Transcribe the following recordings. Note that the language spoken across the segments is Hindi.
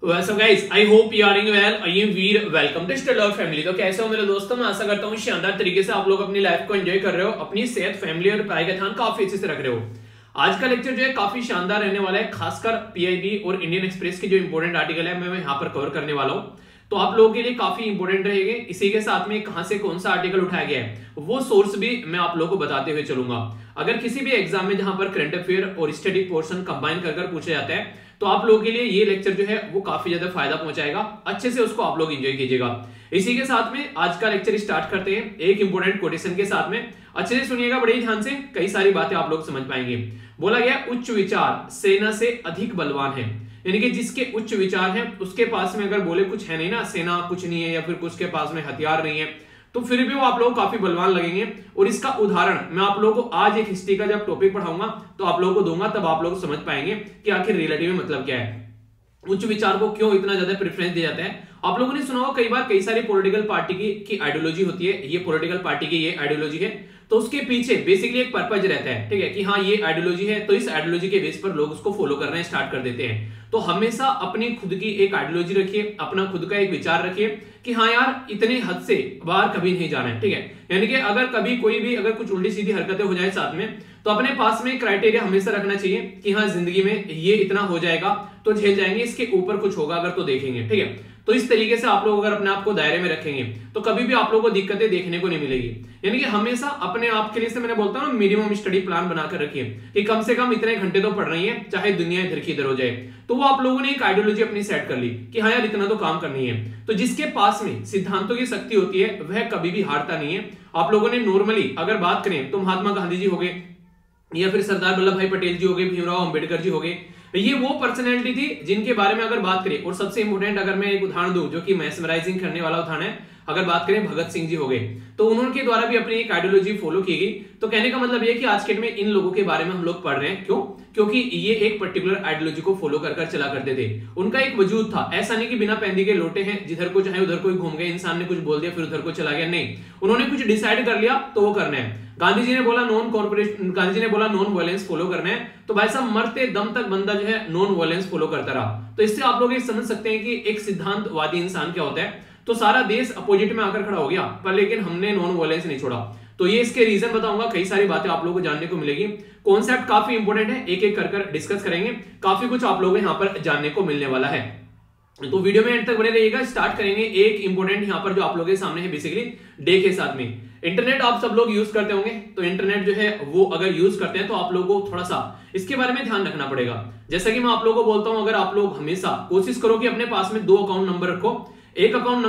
So guys, I hope you are doing well. I am Veer, welcome to study love family. तो कैसे हो मेरे दोस्तों, मैं आशा करता हूँ शानदार तरीके से आप लोग अपनी लाइफ को एंजॉय कर रहे हो, अपनी सेहत, फैमिली और पढ़ाई का ध्यान काफी अच्छे से रख रहे हो। आज का लेक्चर जो है काफी शानदार रहने वाला है, खासकर पीआईबी और इंडियन एक्सप्रेस के जो इंपोर्टेंट आर्टिकल है मैं यहाँ पर कवर करने वाला हूँ। तो आप लोगों के लिए काफी इंपोर्टेंट रहेंगे। इसी के साथ में कहां से कौन सा आर्टिकल उठाया गया है वो सोर्स भी मैं आप लोगों को बताते हुए चलूंगा। अगर किसी भी एग्जाम में जहां पर करंट अफेयर और स्टडी पोर्शन कंबाइन कर पूछा जाता है तो आप लोगों के लिए ये लेक्चर जो है वो काफी ज्यादा फायदा पहुंचाएगा। अच्छे से उसको आप लोग एंजॉय कीजिएगा। इसी के साथ में आज का लेक्चर स्टार्ट करते हैं एक इंपोर्टेंट कोटेशन के साथ में। अच्छे से सुनिएगा बड़े ध्यान से, कई सारी बातें आप लोग समझ पाएंगे। बोला गया उच्च विचार सेना से अधिक बलवान है, यानी कि जिसके उच्च विचार हैं उसके पास में अगर बोले कुछ है नहीं ना, सेना कुछ नहीं है या फिर कुछ के पास में हथियार नहीं है, तो फिर भी वो आप लोग काफी बलवान लगेंगे। और इसका उदाहरण मैं आप लोगों को आज एक हिस्ट्री का जब टॉपिक पढ़ाऊंगा तो आप लोगों को दूंगा, तब आप लोग समझ पाएंगे कि आखिर रिलेटिव में मतलब क्या है, उच्च विचार को क्यों इतना ज्यादा प्रेफरेंस दिया जाता है। आप लोगों ने सुना होगा कई बार, कई सारी पॉलिटिकल पार्टी की आइडियोलॉजी होती है, ये पॉलिटिकल पार्टी की ये आइडियोलॉजी है, तो उसके पीछे बेसिकली एक पर्पज रहता है, ठीक है, कि हाँ ये आइडियोलॉजी है तो इस आइडियोलॉजी के बेस पर लोग उसको फॉलो करना स्टार्ट कर देते हैं। तो हमेशा अपनी खुद की एक आइडियोलॉजी रखिए, अपना खुद का एक विचार रखिए कि हाँ यार इतने हद से बाहर कभी नहीं जाना है, ठीक है। यानी कि अगर कभी कोई भी अगर कुछ उल्टी सीधी हरकतें हो जाए साथ में, तो अपने पास में क्राइटेरिया हमेशा रखना चाहिए कि हाँ जिंदगी में ये इतना हो जाएगा तो झेल जाएंगे, इसके ऊपर कुछ होगा अगर तो देखेंगे, ठीक है। तो इस तरीके से आप लोग अगर अपने आप को दायरे में रखेंगे तो कभी भी आप लोगों को दिक्कतें देखने को नहीं मिलेगी। यानी कि हमेशा अपने आप के लिए से मैंने बोलता हूं मिनिमम स्टडी प्लान बनाकर रखिए कि कम से कम इतने घंटे तो पढ़ रही है, चाहे दुनिया इधर की इधर हो जाए। तो वो आप लोगों ने एक आइडियोलॉजी अपनी सेट कर ली कि हाँ यार इतना तो काम करनी है। तो जिसके पास में सिद्धांतों की शक्ति होती है वह कभी भी हारता नहीं है। आप लोगों ने नॉर्मली अगर बात करें तो महात्मा गांधी जी हो गए या फिर सरदार वल्लभ भाई पटेल जी हो गए, भीमराव अंबेडकर जी हो गए, ये वो पर्सनैलिटी थी जिनके बारे में अगर बात करें। और सबसे इंपोर्टेंट अगर मैं एक उदाहरण दूं जो कि मैस्मराइजिंग करने वाला उदाहरण है, अगर बात करें भगत सिंह जी हो गए, तो उन्होंने द्वारा भी अपनी एक आइडियोलॉजी फॉलो की गई। तो कहने का मतलब ये कि आज के डेट में इन लोगों के बारे में हम लोग पढ़ रहे हैं, क्यों? क्योंकि ये एक पर्टिकुलर आइडियोलॉजी को फॉलो कर चला करते थे। उनका एक वजूद था, ऐसा नहीं कि बिना पैंदी के लोटे हैं, जिधर को चाहे उधर कोई घूम गए, इंसान ने कुछ बोल दिया फिर उधर को चला गया, नहीं, उन्होंने कुछ डिसाइड कर लिया तो वो करना है। गांधी जी ने बोला गांधी जी ने बोला नॉन वायलेंस फॉलो करना है, तो भाई साहब मरते दम तक बंदा जो है नॉन वायलेंस फॉलो करता रहा। तो इससे आप लोग ये समझ सकते हैं कि एक सिद्धांतवादी इंसान क्या होता है। तो सारा देश अपोजिट में आकर खड़ा हो गया पर लेकिन हमने नॉन वायलेंस नहीं छोड़ा। तो ये इसके रीजन बताऊंगा, कई सारी बातें आप लोगों को जानने को मिलेगी। कॉन्सेप्ट काफी इंपोर्टेंट है, एक एक कर डिस्कस करेंगे, काफी कुछ आप लोगों को यहाँ पर जानने को मिलने वाला है। तो वीडियो में एंड तक बने रहिएगा। स्टार्ट करेंगे एक इंपोर्टेंट यहाँ पर जो आप लोगों के सामने है बेसिकली डे के साथ में। इंटरनेट आप सब लोग यूज करते होंगे, तो इंटरनेट जो है वो अगर यूज करते हैं तो आप लोगों को थोड़ा सा इसके बारे में ध्यान रखना पड़ेगा। जैसा कि मैं आप लोगों को बोलता हूं, अगर आप लोग हमेशा कोशिश करो कि अपने पास में 2 अकाउंट नंबर रखो। एक अकाउंट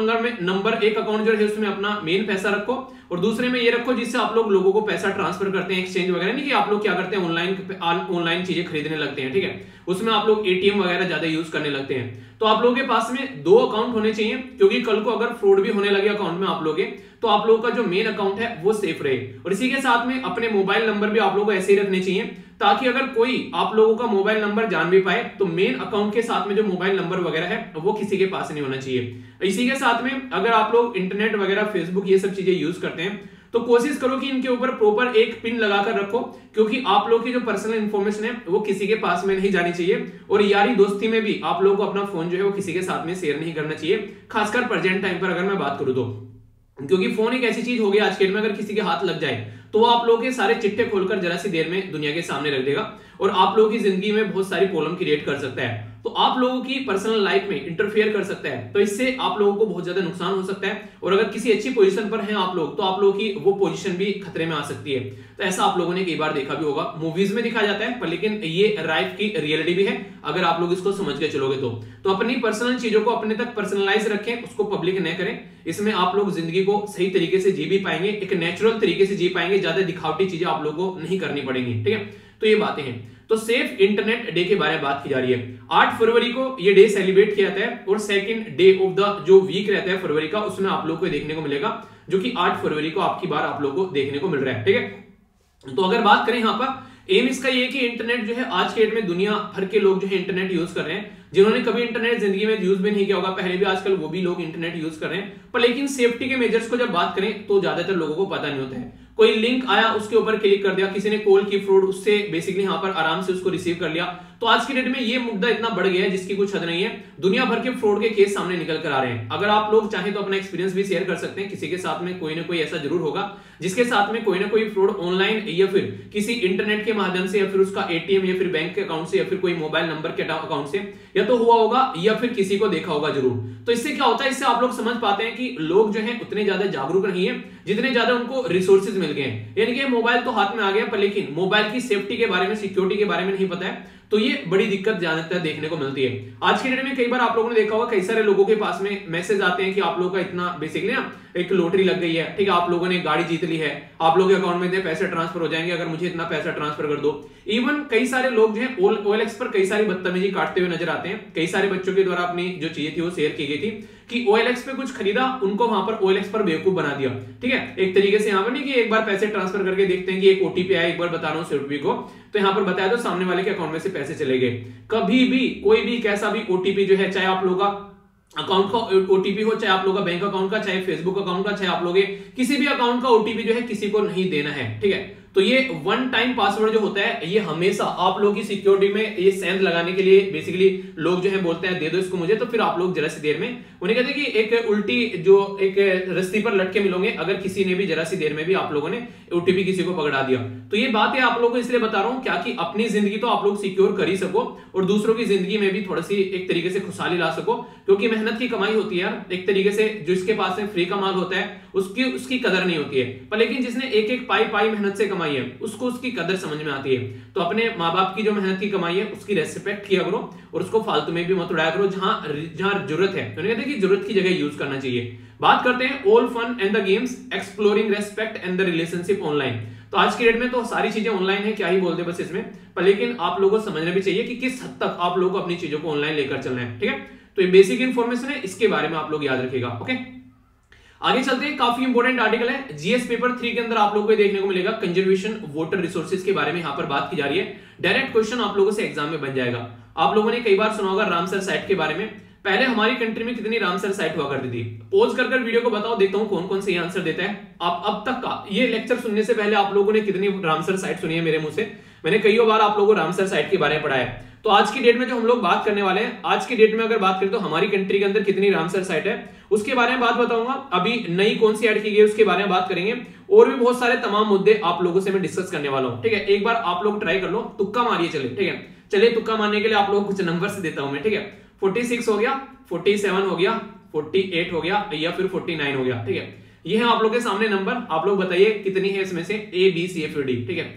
एक अकाउंट जो है उसमें अपना मेन पैसा रखो और दूसरे में ये रखो जिससे आप लोग लोगों को पैसा ट्रांसफर करते हैं, एक्सचेंज वगैरह नहीं कि आप लोग क्या करते हैं ऑनलाइन चीजें खरीदने लगते हैं, ठीक है, उसमें आप लोग एटीएम वगैरह ज्यादा यूज करने लगते हैं। तो आप लोगों के पास में 2 अकाउंट होने चाहिए, क्योंकि कल को अगर फ्रॉड भी होने लगे अकाउंट में आप लोग तो आप लोगों का जो मेन अकाउंट है वो सेफ रहे। और इसी के साथ में अपने मोबाइल नंबर भी आप लोगों को ऐसे ही रखने चाहिए ताकि अगर कोई आप लोगों का मोबाइल नंबर जान भी पाए तो मेन अकाउंट के साथ में जो मोबाइल नंबर वगैरह है वो किसी के पास नहीं होना चाहिए। इसी के साथ में अगर आप लोग इंटरनेट वगैरह फेसबुक ये सब चीजें यूज करते हैं तो कोशिश करो कि इनके ऊपर प्रॉपर एक पिन लगाकर रखो, क्योंकि आप लोग की जो पर्सनल इंफॉर्मेशन है वो किसी के पास में नहीं जानी चाहिए। और यारी दोस्ती में भी आप लोगों को अपना फोन जो है वो किसी के साथ में शेयर नहीं करना चाहिए, खासकर प्रेजेंट टाइम पर अगर मैं बात करूं तो, क्योंकि फोन एक ऐसी चीज हो गई आज के डेट में अगर किसी के हाथ लग जाए तो वो आप लोगों के सारे चिट्ठे खोलकर जरा सी देर में दुनिया के सामने रख देगा और आप लोगों की जिंदगी में बहुत सारी प्रॉब्लम क्रिएट कर सकता है। तो आप लोगों की पर्सनल लाइफ में इंटरफेयर कर सकता है, तो इससे आप लोगों को बहुत ज्यादा नुकसान हो सकता है। और अगर किसी अच्छी पोजीशन पर हैं आप लोग तो आप लोगों की वो पोजीशन भी खतरे में आ सकती है। तो ऐसा आप लोगों ने कई बार देखा भी होगा, मूवीज में दिखाया जाता है पर लेकिन ये लाइफ की रियलिटी भी है अगर आप लोग इसको समझ के चलोगे तो अपनी पर्सनल चीजों को अपने तक पर्सनलाइज रखें, उसको पब्लिक न करें। इसमें आप लोग जिंदगी को सही तरीके से जी भी पाएंगे, एक नेचुरल तरीके से जी पाएंगे, ज्यादा दिखावटी चीजें आप लोगों को नहीं करनी पड़ेंगी, ठीक है। तो ये बातें हैं। तो सेफ इंटरनेट डे के बारे में बात की जा रही है। 8 फरवरी को ये डे सेलिब्रेट किया जाता है और सेकंड डे ऑफ द जो वीक रहता है फरवरी का, उसमें आप लोग को देखने को मिलेगा, जो कि 8 फरवरी को आपकी बार आप लोग को देखने को मिल रहा है, ठीक है। तो अगर बात करें यहाँ पर एम इसका ये कि इंटरनेट जो है आज के डेट में दुनिया भर के लोग जो है इंटरनेट यूज कर रहे हैं। जिन्होंने कभी इंटरनेट जिंदगी में यूज भी नहीं किया होगा पहले भी, आजकल वो भी लोग इंटरनेट यूज कर रहे हैं। पर लेकिन सेफ्टी के मेजर्स को जब बात करें तो ज्यादातर लोगों को पता नहीं होता है। कोई लिंक आया उसके ऊपर क्लिक कर दिया, किसी ने कॉल की फ्रॉड, उससे बेसिकली यहाँ पर आराम से उसको रिसीव कर लिया, तो आज की डेट में ये मुद्दा इतना बढ़ गया है जिसकी कुछ हद नहीं है। दुनिया भर के फ्रॉड के केस सामने निकल कर आ रहे हैं। अगर आप लोग चाहें तो अपना एक्सपीरियंस भी शेयर कर सकते हैं। किसी के साथ में कोई ना कोई ऐसा जरूर होगा जिसके साथ में कोई ना कोई फ्रॉड ऑनलाइन या फिर किसी इंटरनेट के माध्यम से या फिर उसका एटीएम या फिर बैंक के अकाउंट से या फिर कोई मोबाइल नंबर के अकाउंट से या तो हुआ होगा या फिर किसी को देखा होगा जरूर। तो इससे क्या होता है, इससे आप लोग समझ पाते हैं कि लोग जो है उतने ज्यादा जागरूक नहीं है जितने ज्यादा उनको रिसोर्सेज मिल गए हैं। यानी कि मोबाइल तो हाथ में आ गया पर लेकिन मोबाइल की सेफ्टी के बारे में, सिक्योरिटी के बारे में नहीं पता है। तो ये बड़ी दिक्कत ज्यादातर देखने को मिलती है। आज के डेट में कई बार आप लोगों ने देखा होगा, कई सारे लोगों के पास में मैसेज आते हैं कि आप लोगों का इतना बेसिकली ना एक लॉटरी लग गई है, ठीक है, आप लोगों ने गाड़ी जीत ली है, आप लोगों के अकाउंट में इतने पैसे ट्रांसफर हो जाएंगे, अगर मुझे इतना पैसा ट्रांसफर कर दो। इवन कई सारे लोग जो है OLX पर कई सारी बदतमीजी काटते हुए नजर आते हैं। कई सारे बच्चों के द्वारा अपनी जो चीजें थी वो शेयर की गई थी कि OLX पे कुछ खरीदा, उनको वहां पर OLX पर बेवकूफ बना दिया। ठीक है, एक तरीके से यहाँ पर नहीं कि एक बार पैसे ट्रांसफर करके देखते हैं कि एक OTP आया, एक बार बता रहा हूँ सिर्फ को, तो यहाँ पर बताया तो सामने वाले के अकाउंट में से पैसे चले गए। कभी भी कोई भी कैसा भी OTP जो है, चाहे आप लोगों का अकाउंट का OTP हो, चाहे आप लोगों का बैंक अकाउंट का, चाहे फेसबुक अकाउंट का, चाहे आप लोग किसी भी अकाउंट का OTP जो है किसी को नहीं देना है। ठीक है, तो ये वन टाइम पासवर्ड जो होता है ये हमेशा आप लोगों की सिक्योरिटी में ये सेंध लगाने के लिए बेसिकली लोग जो है बोलते हैं दे दो इसको मुझे, तो फिर आप लोग जरा सी देर में उन्हें कहते हैं कि एक उल्टी जो एक रस्सी पर लटके मिलोगे अगर किसी ने भी जरा सी देर में भी आप लोगों ने OTP किसी को पकड़ा दिया। तो ये बात है आप लोगों को इसलिए बता रहा हूं क्या कि अपनी जिंदगी तो आप लोग सिक्योर कर ही सको और दूसरों की जिंदगी में भी थोड़ी सी एक तरीके से खुशहाली ला सको, क्योंकि मेहनत की कमाई होती है यार। एक तरीके से जिसके पास में फ्री का माल होता है उसकी कदर नहीं होती है, पर लेकिन जिसने एक एक पाई मेहनत से कमाई है उसको उसकी कदर समझ में आती है। तो अपने माँ बाप की जो मेहनत की कमाई है उसकी रेस्पेक्ट किया करो और उसको फालतू में भी मत उड़ाया करो। जहां जरूरत है, तो कहते हैं कि जरूरत की जगह यूज करना चाहिए। बात करते हैं all fun and the games exploring respect and the relationship online. तो आज की डेट में तो सारी चीजें ऑनलाइन है, क्या ही बोलते बस इसमें, पर लेकिन आप लोगों को समझना भी चाहिए कि किस हद तक आप लोगों को अपनी चीजों को ऑनलाइन लेकर चलना है। ठीक है, तो ये बेसिक इन्फॉर्मेशन है, इसके बारे में आप लोग याद रखिएगा। ओके, आगे चलते हैं। काफी इंपोर्टेंट आर्टिकल है, जीएस पेपर 3 के अंदर आप लोगों को देखने को मिलेगा कंजर्वेशन वाटर रिसोर्सेज के बारे में यहाँ पर बात की जा रही है। डायरेक्ट क्वेश्चन आप लोगों से एग्जाम में बन जाएगा। आप लोगों ने कई बार सुना होगा रामसर साइट के बारे में। पहले हमारी कंट्री में कितनी रामसर साइट हुआ करती थी? पॉज कर वीडियो को बताओ, देखता हूं कौन कौन से आंसर देता है। आप अब तक का ये लेक्चर सुनने से पहले आप लोगों ने कितनी रामसर साइट सुनी है मेरे मुंह से? मैंने कई बार आप लोगों को रामसर साइट के बारे में पढ़ाया है। तो आज की डेट में जो हम लोग बात करने वाले हैं, आज की डेट में अगर बात करें तो हमारी कंट्री के अंदर कितनी रामसर साइट है उसके बारे में बात बताऊंगा। अभी नई कौन सी ऐड की गई उसके बारे में बात करेंगे और भी बहुत सारे तमाम मुद्दे आप लोगों से मैं डिस्कस करने वाला हूं। ठीक है, एक बार आप लोग ट्राई कर लो, तुक्का मारिए। चले ठीक है, चलिए तुक्का मारने के लिए आप लोग कुछ नंबर से देता हूं मैं। ठीक है, 46 हो गया, 47 हो गया, 48 हो गया या फिर 49 हो गया। ठीक है, ये है आप लोग के सामने नंबर। आप लोग बताइए कितनी है इसमें से ABCFD। ठीक है,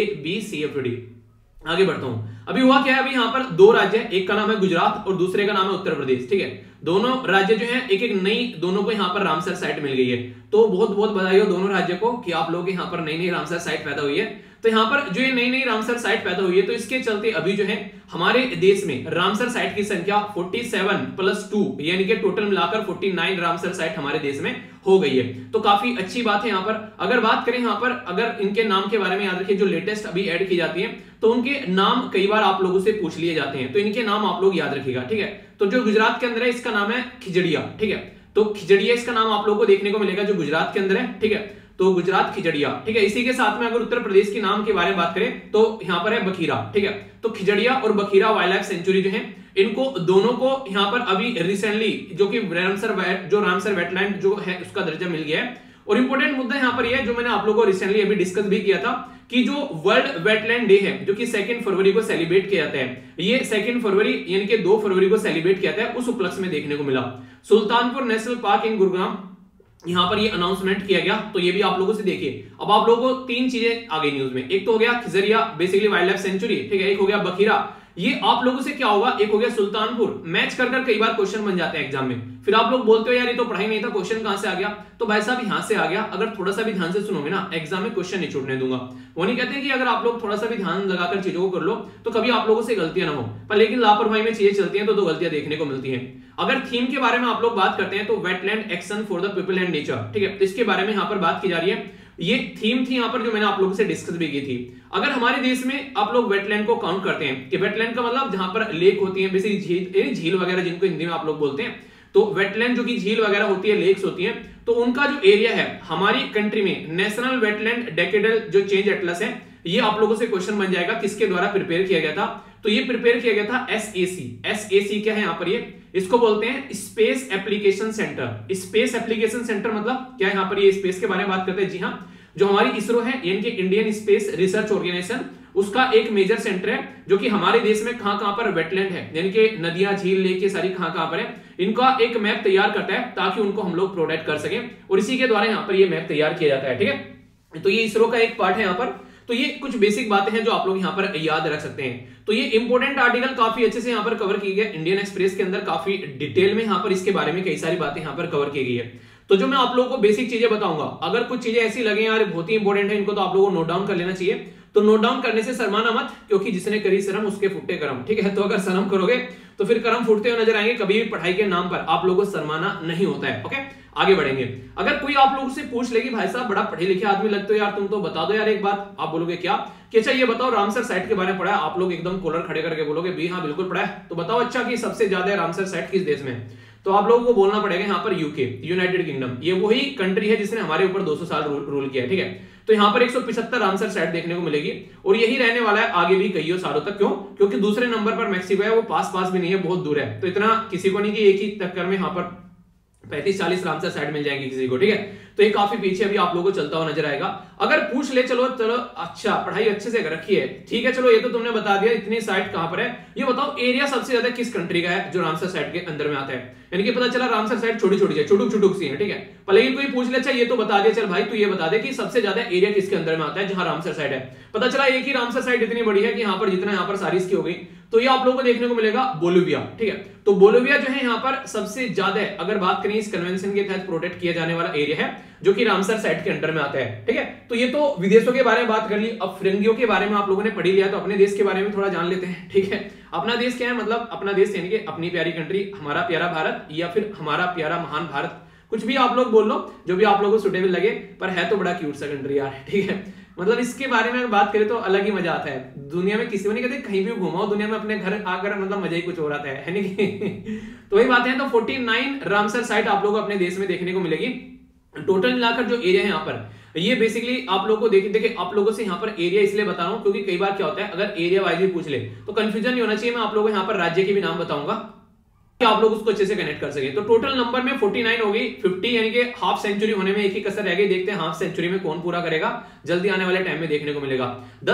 ABCFD। आगे बढ़ता हूं। अभी हुआ क्या है, अभी यहाँ पर दो राज्य है, एक का नाम है गुजरात और दूसरे का नाम है उत्तर प्रदेश। ठीक है, दोनों राज्य जो है एक एक नई, दोनों को यहाँ पर रामसर साइट मिल गई है। तो बहुत बहुत बधाई हो दोनों राज्य को कि आप लोगों के यहाँ पर नई नई रामसर साइट पैदा हुई है। तो यहाँ पर जो ये नई नई रामसर साइट पैदा हुई है, तो इसके चलते अभी जो है हमारे देश में रामसर साइट की संख्या 47+2 यानी कि टोटल मिलाकर 49 रामसर साइट हमारे देश में हो गई है। तो काफी अच्छी बात है। यहाँ पर अगर बात करें, यहाँ पर अगर इनके नाम के बारे में याद रखिए, जो लेटेस्ट अभी ऐड की जाती है तो उनके नाम कई बार आप लोगों से पूछ लिए जाते हैं, तो इनके नाम आप लोग याद रखिएगा। ठीक है, तो जो गुजरात के अंदर है इसका नाम है खिजड़िया। ठीक है, तो खिजड़िया इसका नाम आप लोगों को देखने को मिलेगा जो गुजरात के अंदर है। ठीक है, तो गुजरात खिजड़िया। ठीक है, इसी के साथ में अगर उत्तर प्रदेश के नाम के बारे में बात करें तो यहाँ पर है बखीरा। ठीक है, तो खिजड़िया और बखीरा वाइल्ड लाइफ सेंचुरी जो है, इनको दोनों को यहाँ पर अभी रिसेंटली जो कि रामसर वेटलैंड जो है उसका दर्जा मिल गया है। और इंपॉर्टेंट मुद्दा यहाँ पर यह जो मैंने आप लोगों को रिसेंटली अभी डिस्कस भी किया था कि जो वर्ल्ड वेटलैंड डे है जो कि 2 फरवरी को सेलिब्रेट किया जाता है, ये 2 फरवरी यानी कि 2 फरवरी को सेलिब्रेट किया जाता है, उस उपलक्ष्य में देखने को मिला। Sultanpur national park in Gurugram, यहां पर ये अनाउंसमेंट किया गया। तो ये भी आप लोगों से देखिए। अब आप लोगों को 3 चीजें आ गई न्यूज में, एक तो हो गया Khijadiya basically wildlife sanctuary. ठीक है, एक हो गया बखीरा। ये आप लोगों से क्या होगा, एक हो गया सुल्तानपुर। मैच कर कई बार क्वेश्चन बन जाते हैं एग्जाम में, फिर आप लोग बोलते हो यार ये तो पढ़ाई नहीं था, क्वेश्चन कहां से आ गया? तो भाई साहब यहां से आ गया। अगर थोड़ा सा भी ध्यान से सुनोगे ना, एग्जाम में क्वेश्चन नहीं छूटने दूंगा। वो नहीं कहते कि अगर आप लोग थोड़ा सा भी ध्यान लगाकर चीजों को कर लो तो कभी आप लोगों से गलतियां ना हो, पर लेकिन लापरवाही में चीजें चलती हैं तो गलतियां देखने को मिलती हैं। अगर थीम के बारे में आप लोग बात करते हैं तो wetland action for the people and nature. ठीक है, तो इसके बारे में यहाँ पर बात की जा रही है। ये थीम थी यहाँ पर जो मैंने आप लोगों से डिस्कस भी की थी। अगर हमारे देश में आप लोग वेटलैंड को काउंट करते हैं कि वेटलैंड का मतलब जहां पर लेक होती है, बेसिकली झील वगैरह जिनको हिंदी में आप लोग बोलते हैं, तो वेटलैंड जो कि झील वगैरह होती है, लेक्स होती हैं, तो उनका जो एरिया है हमारी कंट्री में नेशनल वेटलैंड डेकेडल जो चेंज एटलस है, ये आप लोगों से क्वेश्चन बन जाएगा किसके द्वारा प्रिपेयर किया गया था? तो ये प्रिपेयर किया गया था एसएसी। एसएसी क्या है यहाँ पर, ये इसको बोलते हैं space application centre. Space application centre मतलब क्या है, यहाँ पर ये स्पेस के बारे में बात करते हैं। जी हाँ, जो हमारी इसरो है यानी कि इंडियन स्पेस रिसर्च ऑर्गेनाइजेशन, उसका एक मेजर सेंटर है जो कि हमारे देश में कहां पर वेटलैंड है, यानी कि नदियां, झील, लेक ये सारी कहां पर है, इनका एक मैप तैयार करता है ताकि उनको हम लोग प्रोटेक्ट कर सकें, और इसी के द्वारा यहाँ पर ये मैप तैयार किया जाता है। ठीक है, तो ये इसरो का एक पार्ट है यहाँ पर। तो ये कुछ बेसिक बातें हैं जो आप लोग यहाँ पर याद रख सकते हैं। तो ये इंपॉर्टेंट आर्टिकल काफी अच्छे से यहाँ पर कवर की गई इंडियन एक्सप्रेस के अंदर, काफी डिटेल में यहाँ पर इसके बारे में कई सारी बातें यहाँ पर कवर की गई है। तो जो मैं आप लोगों को बेसिक चीजें बताऊंगा, अगर कुछ चीजें ऐसी लगे यार बहुत ही इंपॉर्टेंट है, इनको तो आप लोगों को नोट डाउन कर लेना चाहिए। तो नोट डाउन करने से शर्माना मत, क्योंकि जिसने करी शर्म उसके फुट्टे कर्म। ठीक है, तो अगर शर्म करोगे तो फिर कर्म फूटते हुए नजर आएंगे। कभी भी पढ़ाई के नाम पर आप लोगों को शर्माना नहीं होता है। ओके, आगे बढ़ेंगे। अगर कोई आप लोगों से पूछ लेगी भाई साहब बड़ा पढ़े लिखे आदमी लगते हो यार, तुम तो बता दो यार एक बात, आप बोलोगे क्या कि अच्छा ये बताओ रामसर साइट के बारे में पढ़ा है? आप लोग एकदम कॉलर खड़े करके बोलोगे भी हाँ बिल्कुल पढ़ा है। तो बताओ अच्छा कि सबसे ज्यादा रामसर साइट किस देश में है? तो आप लोगों को बोलना पड़ेगा यहाँ पर यूके, यूनाइटेड किंगडम। ये वही कंट्री है जिसने हमारे ऊपर 200 साल रूल किया है। ठीक है, तो यहाँ पर 175 रामसर साइट देखने को मिलेगी, और यही रहने वाला है आगे भी कई सालों तक। क्यों? क्योंकि दूसरे नंबर पर मैक्सिको है, वो पास भी नहीं है, बहुत दूर है। तो इतना किसी को नहीं कि एक ही चक्कर में यहाँ पर 35-40 रामसर साइट मिल जाएंगी किसी को। ठीक है, तो ये काफी पीछे अभी आप लोगों को चलता हुआ नजर आएगा। अगर पूछ ले चलो अच्छा पढ़ाई अच्छे से रखी है, ठीक है, चलो ये तो तुमने बता दिया इतनी साइट कहां पर है, ये बताओ एरिया सबसे ज्यादा किस कंट्री का है जो रामसर साइट के अंदर में आता है? यानी कि पता चला रामसर साइट छोटी छोटी है, छुटुक सी है। ठीक है, पर लेकिन कोई पूछ ले अच्छा ये तो बता दिया, चल भाई तू ये बता दे कि सबसे ज्यादा एरिया किसके अंदर में आता है जहां रामसर साइट है। पता चला एक ही रामसर साइट इतनी बड़ी है कि यहाँ पर जितना यहाँ पर सारी इसकी हो गई, तो ये आप लोगों को देखने को मिलेगा बोलिविया। ठीक है, तो बोलिविया जो है यहाँ पर सबसे ज्यादा अगर बात करें इस कन्वेंशन के तहत प्रोटेक्ट किया जाने वाला एरिया है जो कि रामसर साइट के अंडर में आता है। ठीक है, तो ये तो विदेशों के बारे में बात कर ली। अब फिरंगियों के बारे में आप लोगों ने पढ़ी लिया, तो अपने देश के बारे में थोड़ा जान लेते हैं। ठीक है, अपना देश क्या है, मतलब अपना देश यानी कि अपनी प्यारी कंट्री, हमारा प्यारा भारत, या फिर हमारा प्यारा महान भारत, कुछ भी आप लोग बोल लो, जो भी आप लोगों को सुटेबल लगे, पर है तो बड़ा क्यूट सा कंट्री यार। ठीक है, मतलब इसके बारे में बात करें तो अलग ही मजा आता है। दुनिया में किसी को नहीं कहते कहीं भी घुमाओ दुनिया में, अपने घर आकर मतलब मजा ही कुछ हो रहा है नहीं? तो वही बात है। तो 49 रामसर साइट आप लोग अपने देश में देखने को मिलेगी। टोटल मिलाकर जो एरिया है यहाँ पर, ये बेसिकली आप लोगों को देखिए आप लोगों से यहाँ पर एरिया इसलिए बता रहा हूँ क्योंकि कई बार क्या होता है अगर एरिया वाइज भी पूछ ले तो कंफ्यूजन नहीं होना चाहिए। मैं आप लोगों को यहाँ पर राज्य के भी नाम बताऊंगा कि आप लोग उसको अच्छे से कनेक्ट कर सके। तो टोटल नंबर में 49 हो गई, 50 यानी कि हाफ सेंचुरी होने में एक ही कसर रह गई। देखते हैं हाफ सेंचुरी में कौन पूरा करेगा, जल्दी आने वाले टाइम में देखने को मिलेगा।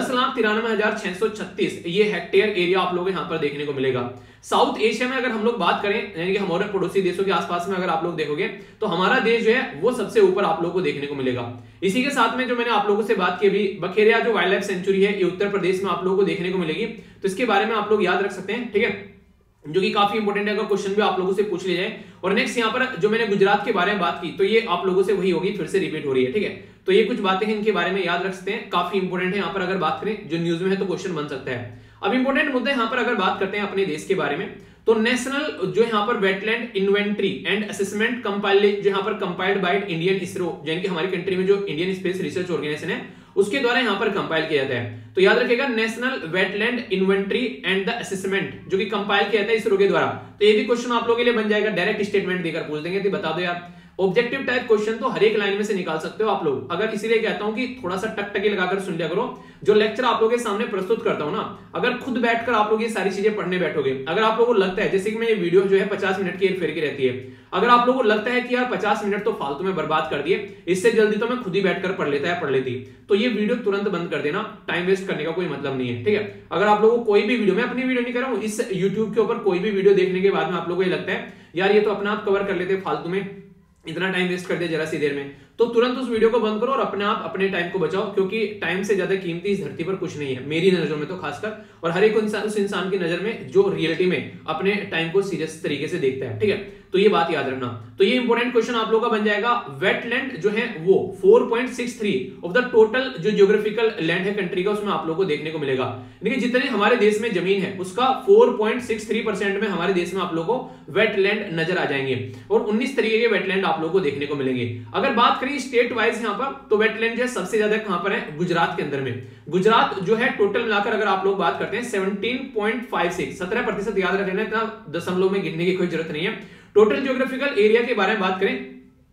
10,93,636 ये हेक्टेयर एरिया आप लोग यहाँ पर देखने को मिलेगा। साउथ एशिया में अगर हम लोग बात करें यानी कि हमारे पड़ोसी देशों के आसपास में अगर आप लोग देखोगे तो हमारा देश जो है वो सबसे ऊपर आप लोग को देखने को मिलेगा। इसी के साथ में जो मैंने आप लोगों से बात की भी, बखेरिया जो वाइल्ड लाइफ सेंचुरी है ये उत्तर प्रदेश में आप लोगों को देखने को मिलेगी। तो इसके बारे में आप लोग याद रख सकते हैं। ठीक है, जो कि काफी इंपॉर्टेंट है, अगर क्वेश्चन भी आप लोगों से पूछ लिया जाए। और नेक्स्ट यहाँ पर जो मैंने गुजरात के बारे में बात की तो ये आप लोगों से वही होगी, फिर से रिपीट हो रही है। ठीक है, तो ये कुछ बातें हैं इनके बारे में याद रख सकते हैं, काफी इंपॉर्टेंट है। यहाँ पर अगर बात करें जो न्यूज में है तो क्वेश्चन बन सकता है। अब इंपॉर्टेंट मुद्दे यहाँ पर अगर बात करते हैं अपने देश के बारे में, तो नेशनल जो यहाँ पर wetland inventory and assessment compiled जो यहाँ पर कंपाइल्ड बाय इंडियन इसरो, यानी कि हमारी कंट्री में जो इंडियन स्पेस रिसर्च ऑर्गेनाइजेशन है उसके द्वारा यहाँ पर कंपाइल किया जाता है। तो याद रखिएगा national wetland inventory and the assessment जो कि कंपाइल किया जाता है इसरो के द्वारा। तो ये भी क्वेश्चन आप लोगों के लिए बन जाएगा, डायरेक्ट स्टेटमेंट देकर पूछ देंगे तो बता दो यार। ऑब्जेक्टिव टाइप क्वेश्चन तो हर एक लाइन में से निकाल सकते हो आप लोग। अगर इसीलिए कहता हूं कि थोड़ा सा टकटकी लगाकर सुन लिया करो। जो लेक्चर आप लोगों के सामने प्रस्तुत करता हूं ना, अगर खुद बैठकर आप लोग ये सारी चीजें पढ़ने बैठोगे, अगर आप लोगों को लगता है जैसे कि मैं ये वीडियो जो है 50 मिनट की फेर की रहती है, अगर आप लोगों को लगता है कि यार 50 मिनट तो फालतू में बर्बाद कर दिए, इससे जल्दी तो मैं खुद ही बैठकर पढ़ लेती, तो ये वीडियो तुरंत बंद कर देना। टाइम वेस्ट करने का कोई मतलब नहीं है। ठीक है, अगर आप लोगों को कोई भी वीडियो, मैं अपनी वीडियो नहीं कर रहा हूं, इस यूट्यूब के ऊपर कोई भी वीडियो देखने के बाद में आप लोगों को ये लगता है यार ये तो अपना आप कवर कर लेते, फालतू में इतना टाइम वेस्ट कर दिया जरा सी देर में, तो तुरंत उस वीडियो को बंद करो और अपने आप अपने टाइम को बचाओ, क्योंकि टाइम से ज्यादा कीमती इस धरती पर कुछ नहीं है, मेरी नजरों में तो खासकर, और हर एक उस इंसान की नजर में जो रियलिटी में अपने टाइम को सीरियस तरीके से देखता है। ठीक है, तो ये बात याद रखना। तो ये इंपॉर्टेंट क्वेश्चन आप लोगों का बन जाएगा। वेटलैंड जो है वो 4.63 ऑफ द टोटल जो ज्योग्राफिकल लैंड है कंट्री का, उसमें आप लोगों को देखने को मिलेगा। यानी जितने हमारे देश में जमीन है उसका 4.63% में हमारे देश में आप लोगों को वेटलैंड नजर आ जाएंगे, और 19 तरीके के वेटलैंड आप लोगों को देखने को मिलेंगे। अगर बात करें स्टेट वाइज यहाँ पर, तो वेटलैंड जो है सबसे ज्यादा कहां पर है, गुजरात के अंदर में। गुजरात जो है टोटल मिलाकर अगर आप लोग बात करते हैं 17.56, 17% याद रख लेना, इतना दशमलव में गिनने की कोई जरूरत नहीं है। टोटल ज्योग्राफिकल एरिया के बारे में बात करें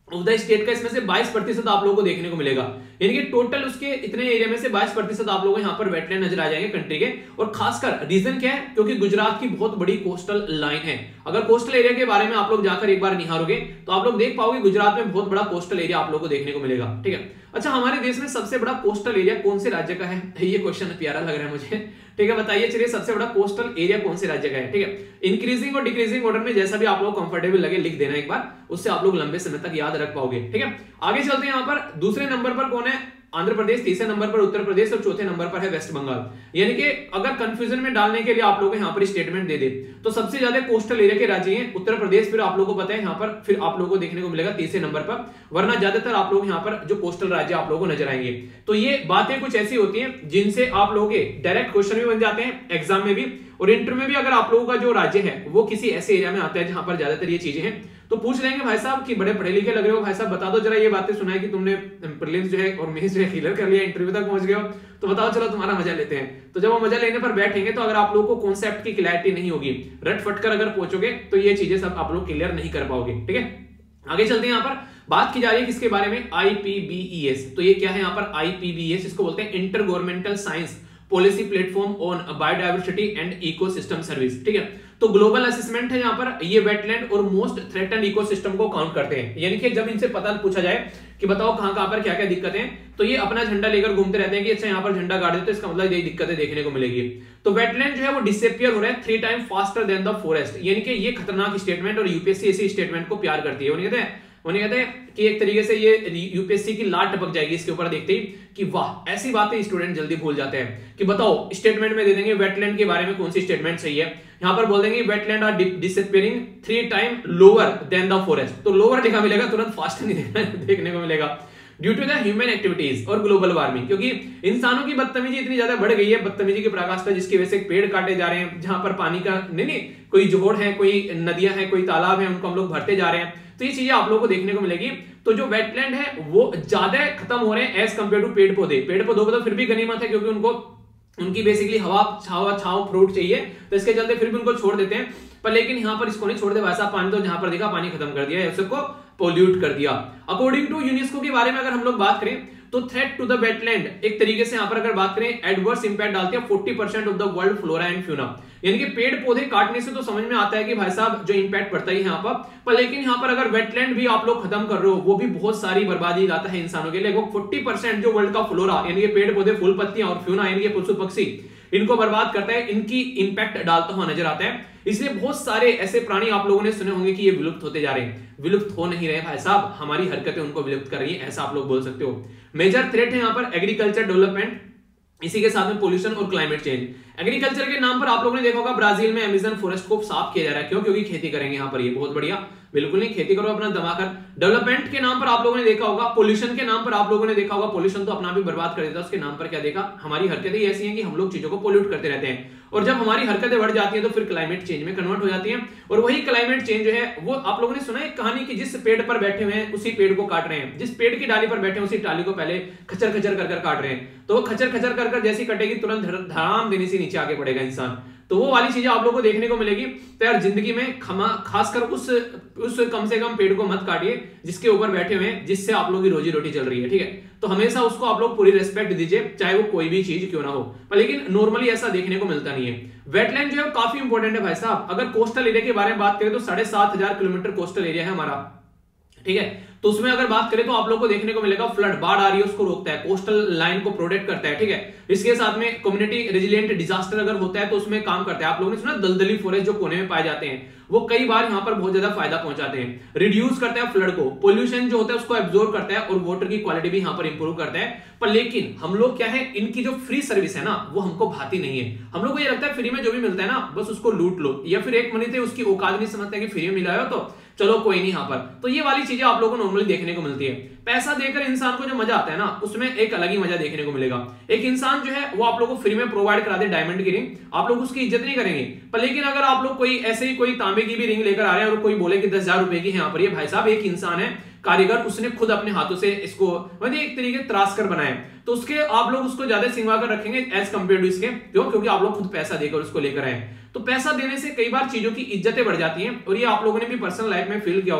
ऑफ द स्टेट का, इसमें से 22% आप लोगों को देखने को मिलेगा। यानी कि टोटल उसके इतने एरिया में से 22% आप लोगों को यहाँ पर वेटलैंड नजर आ जाएंगे कंट्री के। और खासकर रीजन क्या है, क्योंकि गुजरात की बहुत बड़ी कोस्टल लाइन है। अगर कोस्टल एरिया के बारे में आप लोग जाकर एक बार निहारोगे तो आप लोग देख पाओगे गुजरात में बहुत बड़ा कोस्टल एरिया आप लोग को देखने को मिलेगा। ठीक है, अच्छा हमारे देश में सबसे बड़ा कोस्टल एरिया कौन से राज्य का है? ये क्वेश्चन प्यारा लग रहा है मुझे। ठीक है, बताइए चलिए सबसे बड़ा कोस्टल एरिया कौन से राज्य का है? ठीक है, इंक्रीजिंग और डिक्रीजिंग ऑर्डर में जैसा भी आप लोग कंफर्टेबल लगे लिख देना एक बार, उससे आप लोग लंबे समय तक याद रख पाओगे। ठीक है, आगे चलते हैं। यहाँ पर दूसरे नंबर पर कौन है? आंध्र प्रदेश, तीसरे नंबर पर उत्तर प्रदेश और चौथे नंबर पर है वेस्ट बंगाल। यानी कि अगर कंफ्यूजन में डालने के लिए आप लोग यहाँ पर स्टेटमेंट दे दे तो सबसे ज्यादा कोस्टल एरिया के राज्य हैं उत्तर प्रदेश, फिर आप लोगों को पता है यहाँ पर फिर आप लोगों को देखने को मिलेगा तीसरे नंबर पर, वरना ज्यादातर आप लोग यहाँ पर जो कोस्टल राज्य आप लोगों को नजर आएंगे। तो ये बातें कुछ ऐसी होती हैं जिनसे आप लोगों के डायरेक्ट क्वेश्चन भी बन जाते हैं एग्जाम में भी और इंटरव्यू में भी। अगर आप लोगों का जो राज्य है वो किसी ऐसे एरिया में आता है जहां पर ज्यादातर ये चीजें हैं तो पूछ लेंगे भाई साहब कि बड़े पढ़े लिखे लग रहे हो, भाई साहब बता दो जरा ये बातें सुनाए कि तुमने प्रीलिम्स जो है और मेंस जो है क्लियर कर लिया, इंटरव्यू तक पहुंच गए हो, तो बताओ चलो तुम्हारा मजा लेते हैं। तो जब वो मजा लेने पर बैठेंगे तो अगर आप लोगों को कॉन्सेप्ट की क्लैरिटी नहीं होगी, रट फट कर अगर पहुंचोगे तो ये चीजें सब आप लोग क्लियर नहीं कर पाओगे। ठीक है, आगे चलते हैं। यहाँ पर बात की जा रही है किसके बारे में? IPBES। तो ये क्या है यहाँ पर? IPBES इसको बोलते हैं intergovernmental science policy platform on biodiversity and ecosystem service. ठीक है, तो ग्लोबल असेसमेंट है यहाँ पर। ये वेटलैंड और मोस्ट थ्रेटन्ड इकोसिस्टम को काउंट करते हैं। यानी कि जब इनसे पता पूछा जाए कि बताओ कहां कहां पर क्या क्या दिक्कतें हैं, तो ये अपना झंडा लेकर घूमते रहते हैं कि अच्छा यहाँ पर झंडा गाड़ दे तो इसका मतलब यही दिक्कतें देखने को मिलेगी। तो वेटलैंड जो है वो डिसअपियर हो रहा है 3 time faster than the forest. यानी कि ये खतरनाक स्टेटमेंट और यूपीएससी ऐसी स्टेटमेंट को प्यार करती है। उन्हें कहते हैं कि एक तरीके से ये यूपीएससी की लाट टपक जाएगी इसके ऊपर देखते ही कि वाह, ऐसी बातें स्टूडेंट जल्दी भूल जाते हैं कि बताओ स्टेटमेंट में दे देंगे वेटलैंड के बारे में कौन सी स्टेटमेंट सही है। यहां पर बोल देंगे wetland are disappearing 3 time lower than the forest. तो लोअर लिखा मिलेगा, तुरंत फास्ट नहीं देखने को मिलेगा। Due to the human activities और ग्लोबल वार्मिंग, क्योंकि इंसानों की बदतमीजी इतनी ज्यादा बढ़ गई है, बदतमीजी की पराकाष्ठा जिसकी वजह से पेड़ काटे जा रहे हैं, जहां पर पानी का नहीं कोई जोड़ है, कोई नदियां हैं, कोई तालाब है, उनको हम लोग भरते जा रहे हैं। तो ये चीजें आप लोगों को देखने को मिलेगी। तो जो वेटलैंड है वो ज्यादा खत्म हो रहे हैं एज कंपेयर टू पेड़ पौधे। पेड़ पौधों को तो फिर भी गनीमत है क्योंकि उनको उनकी बेसिकली हवा छाव फ्रूट चाहिए, तो इसके चलते फिर भी उनको छोड़ देते हैं। पर लेकिन यहाँ पर इसको नहीं छोड़ दे, वैसा पानी तो जहां पर देखा पानी खत्म कर दिया, उसको पोल्यूट कर दिया। अकॉर्डिंग टू यूनेस्को के बारे में अगर हम लोग बात करें तो थ्रेट टू द वेटलैंड एक तरीके से यहां पर अगर बात करें एडवर्स इंपैक्ट डालते हैं 40% of the world flora and fauna. यानी कि पेड़ पौधे काटने से तो समझ में आता है कि भाई साहब जो इंपैक्ट पड़ता है यहाँ पर लेकिन यहाँ पर अगर वेटलैंड भी आप लोग खत्म कर रहे हो वो भी बहुत सारी बर्बादी लाता है इंसानों के लिए। वो 40% जो वर्ल्ड का फ्लोरा यानी कि पेड़ पौधे फूल पत्तियां और फ्यूना यानी कि पशु पक्षी इनको बर्बाद करता है, इनकी इंपैक्ट डालता हुआ नजर आता है। इसलिए बहुत सारे ऐसे प्राणी आप लोगों ने सुने होंगे कि ये विलुप्त होते जा रहे हैं। विलुप्त हो नहीं रहे भाई साहब, हमारी हरकतें उनको विलुप्त कर रही है, ऐसा आप लोग बोल सकते हो। मेजर थ्रेट है यहाँ पर एग्रीकल्चर डेवलपमेंट, इसी के साथ में पोल्यूशन और क्लाइमेट चेंज। एग्रीकल्चर के नाम पर आप लोगों ने देखा होगा ब्राजील में अमेज़न फॉरेस्ट को साफ किया जा रहा है। क्यों? क्योंकि खेती करेंगे यहाँ पर। ये बहुत बढ़िया, बिल्कुल नहीं, खेती करो अपना दबाकर। डेवलपमेंट के नाम पर आप लोगों ने देखा होगा, पोल्यूशन के नाम पर आप लोगों ने देखा होगा, पोल्यूशन तो अपना भी बर्बाद कर देता है, उसके नाम पर क्या देखा? हमारी हरकतें ऐसी हैं कि हम लोग चीजों को पोल्यूट करते रहते हैं और जब हमारी हरकतें बढ़ जाती हैं तो फिर क्लाइमेट चेंज में कन्वर्ट हो जाती हैं। और वही क्लाइमेट चेंज जो है वो आप लोगों ने सुना है कहानी कि जिस पेड़ पर बैठे हुए हैं उसी पेड़ को काट रहे हैं, जिस पेड़ की डाली पर बैठे हैं उसी डाली को पहले खचर खचर कर काट रहे हैं। तो वो खचर खचर कर जैसी कटेगी तुरंत धड़ाम देने से नीचे आके पड़ेगा इंसान। तो वो वाली चीजें आप लोगों को देखने को मिलेगी। तो यार जिंदगी में खासकर उस कम से कम पेड़ को मत काटिए जिसके ऊपर बैठे हुए हैं, जिससे आप लोगों की रोजी रोटी चल रही है। ठीक है, तो हमेशा उसको आप लोग पूरी रिस्पेक्ट दीजिए, चाहे वो कोई भी चीज क्यों ना हो। पर लेकिन नॉर्मली ऐसा देखने को मिलता नहीं है। वेटलैंड जो है काफी इंपॉर्टेंट है भाई साहब। अगर कोस्टल एरिया के बारे में बात करें तो 7,500 किलोमीटर कोस्टल एरिया है हमारा। ठीक है, तो उसमें अगर बात करें तो आप लोगों को देखने को मिलेगा फ्लड, बाढ़ आ रही है उसको रोकता है, कोस्टल लाइन को प्रोटेक्ट करता है। ठीक है, इसके साथ में कम्युनिटी रेजिलिएंट डिजास्टर अगर होता है तो उसमें काम करता है। आप लोगों ने सुना दलदली फॉरेस्ट जो कोने में पाए जाते हैं वो कई बार यहाँ पर बहुत ज्यादा फायदा पहुंचाते हैं। रिड्यूस करता है फ्लड को, पोल्यूशन जो होता है उसको एब्जॉर्ब करता है और वाटर की क्वालिटी भी यहाँ पर इंप्रूव करता है। पर लेकिन हम लोग क्या है, इनकी जो फ्री सर्विस है ना वो हमको भाती नहीं है। हम लोग को ये लगता है फ्री में जो भी मिलता है ना बस उसको लूट लो, या फिर एक मनी थे उसकी औकात नहीं समझते कि फ्री में मिला हो तो चलो कोई नहीं यहाँ पर। तो ये वाली चीजें आप लोगों को नॉर्मली देखने को मिलती है। पैसा देकर इंसान को जो मजा आता है ना उसमें एक अलग ही मजा देखने को मिलेगा। एक इंसान जो है वो आप लोगों को फ्री में प्रोवाइड करा दे डायमंड की रिंग, आप लोग उसकी इज्जत नहीं करेंगे। पर लेकिन अगर आप लोग कोई ऐसे ही कोई तांबे की भी रिंग लेकर आ रहे हैं और कोई बोले कि 10,000 रुपए की है यहाँ पर, ये भाई साहब एक इंसान है कारीगर, उसने खुद अपने हाथों से इसको मतलब एक तरीके त्रास कर बनाया, तो उसके आप लोग उसको ज्यादा सिंगवा कर रखेंगे एज कंपेयर टू इसके। क्यों? क्योंकि आप लोग खुद पैसा देकर उसको लेकर आए। तो पैसा देने से कई बार चीजों की इज्जतें बढ़ जाती हैं और ये आप लोगों ने भी पर्सनल लाइफ में फील किया होगा।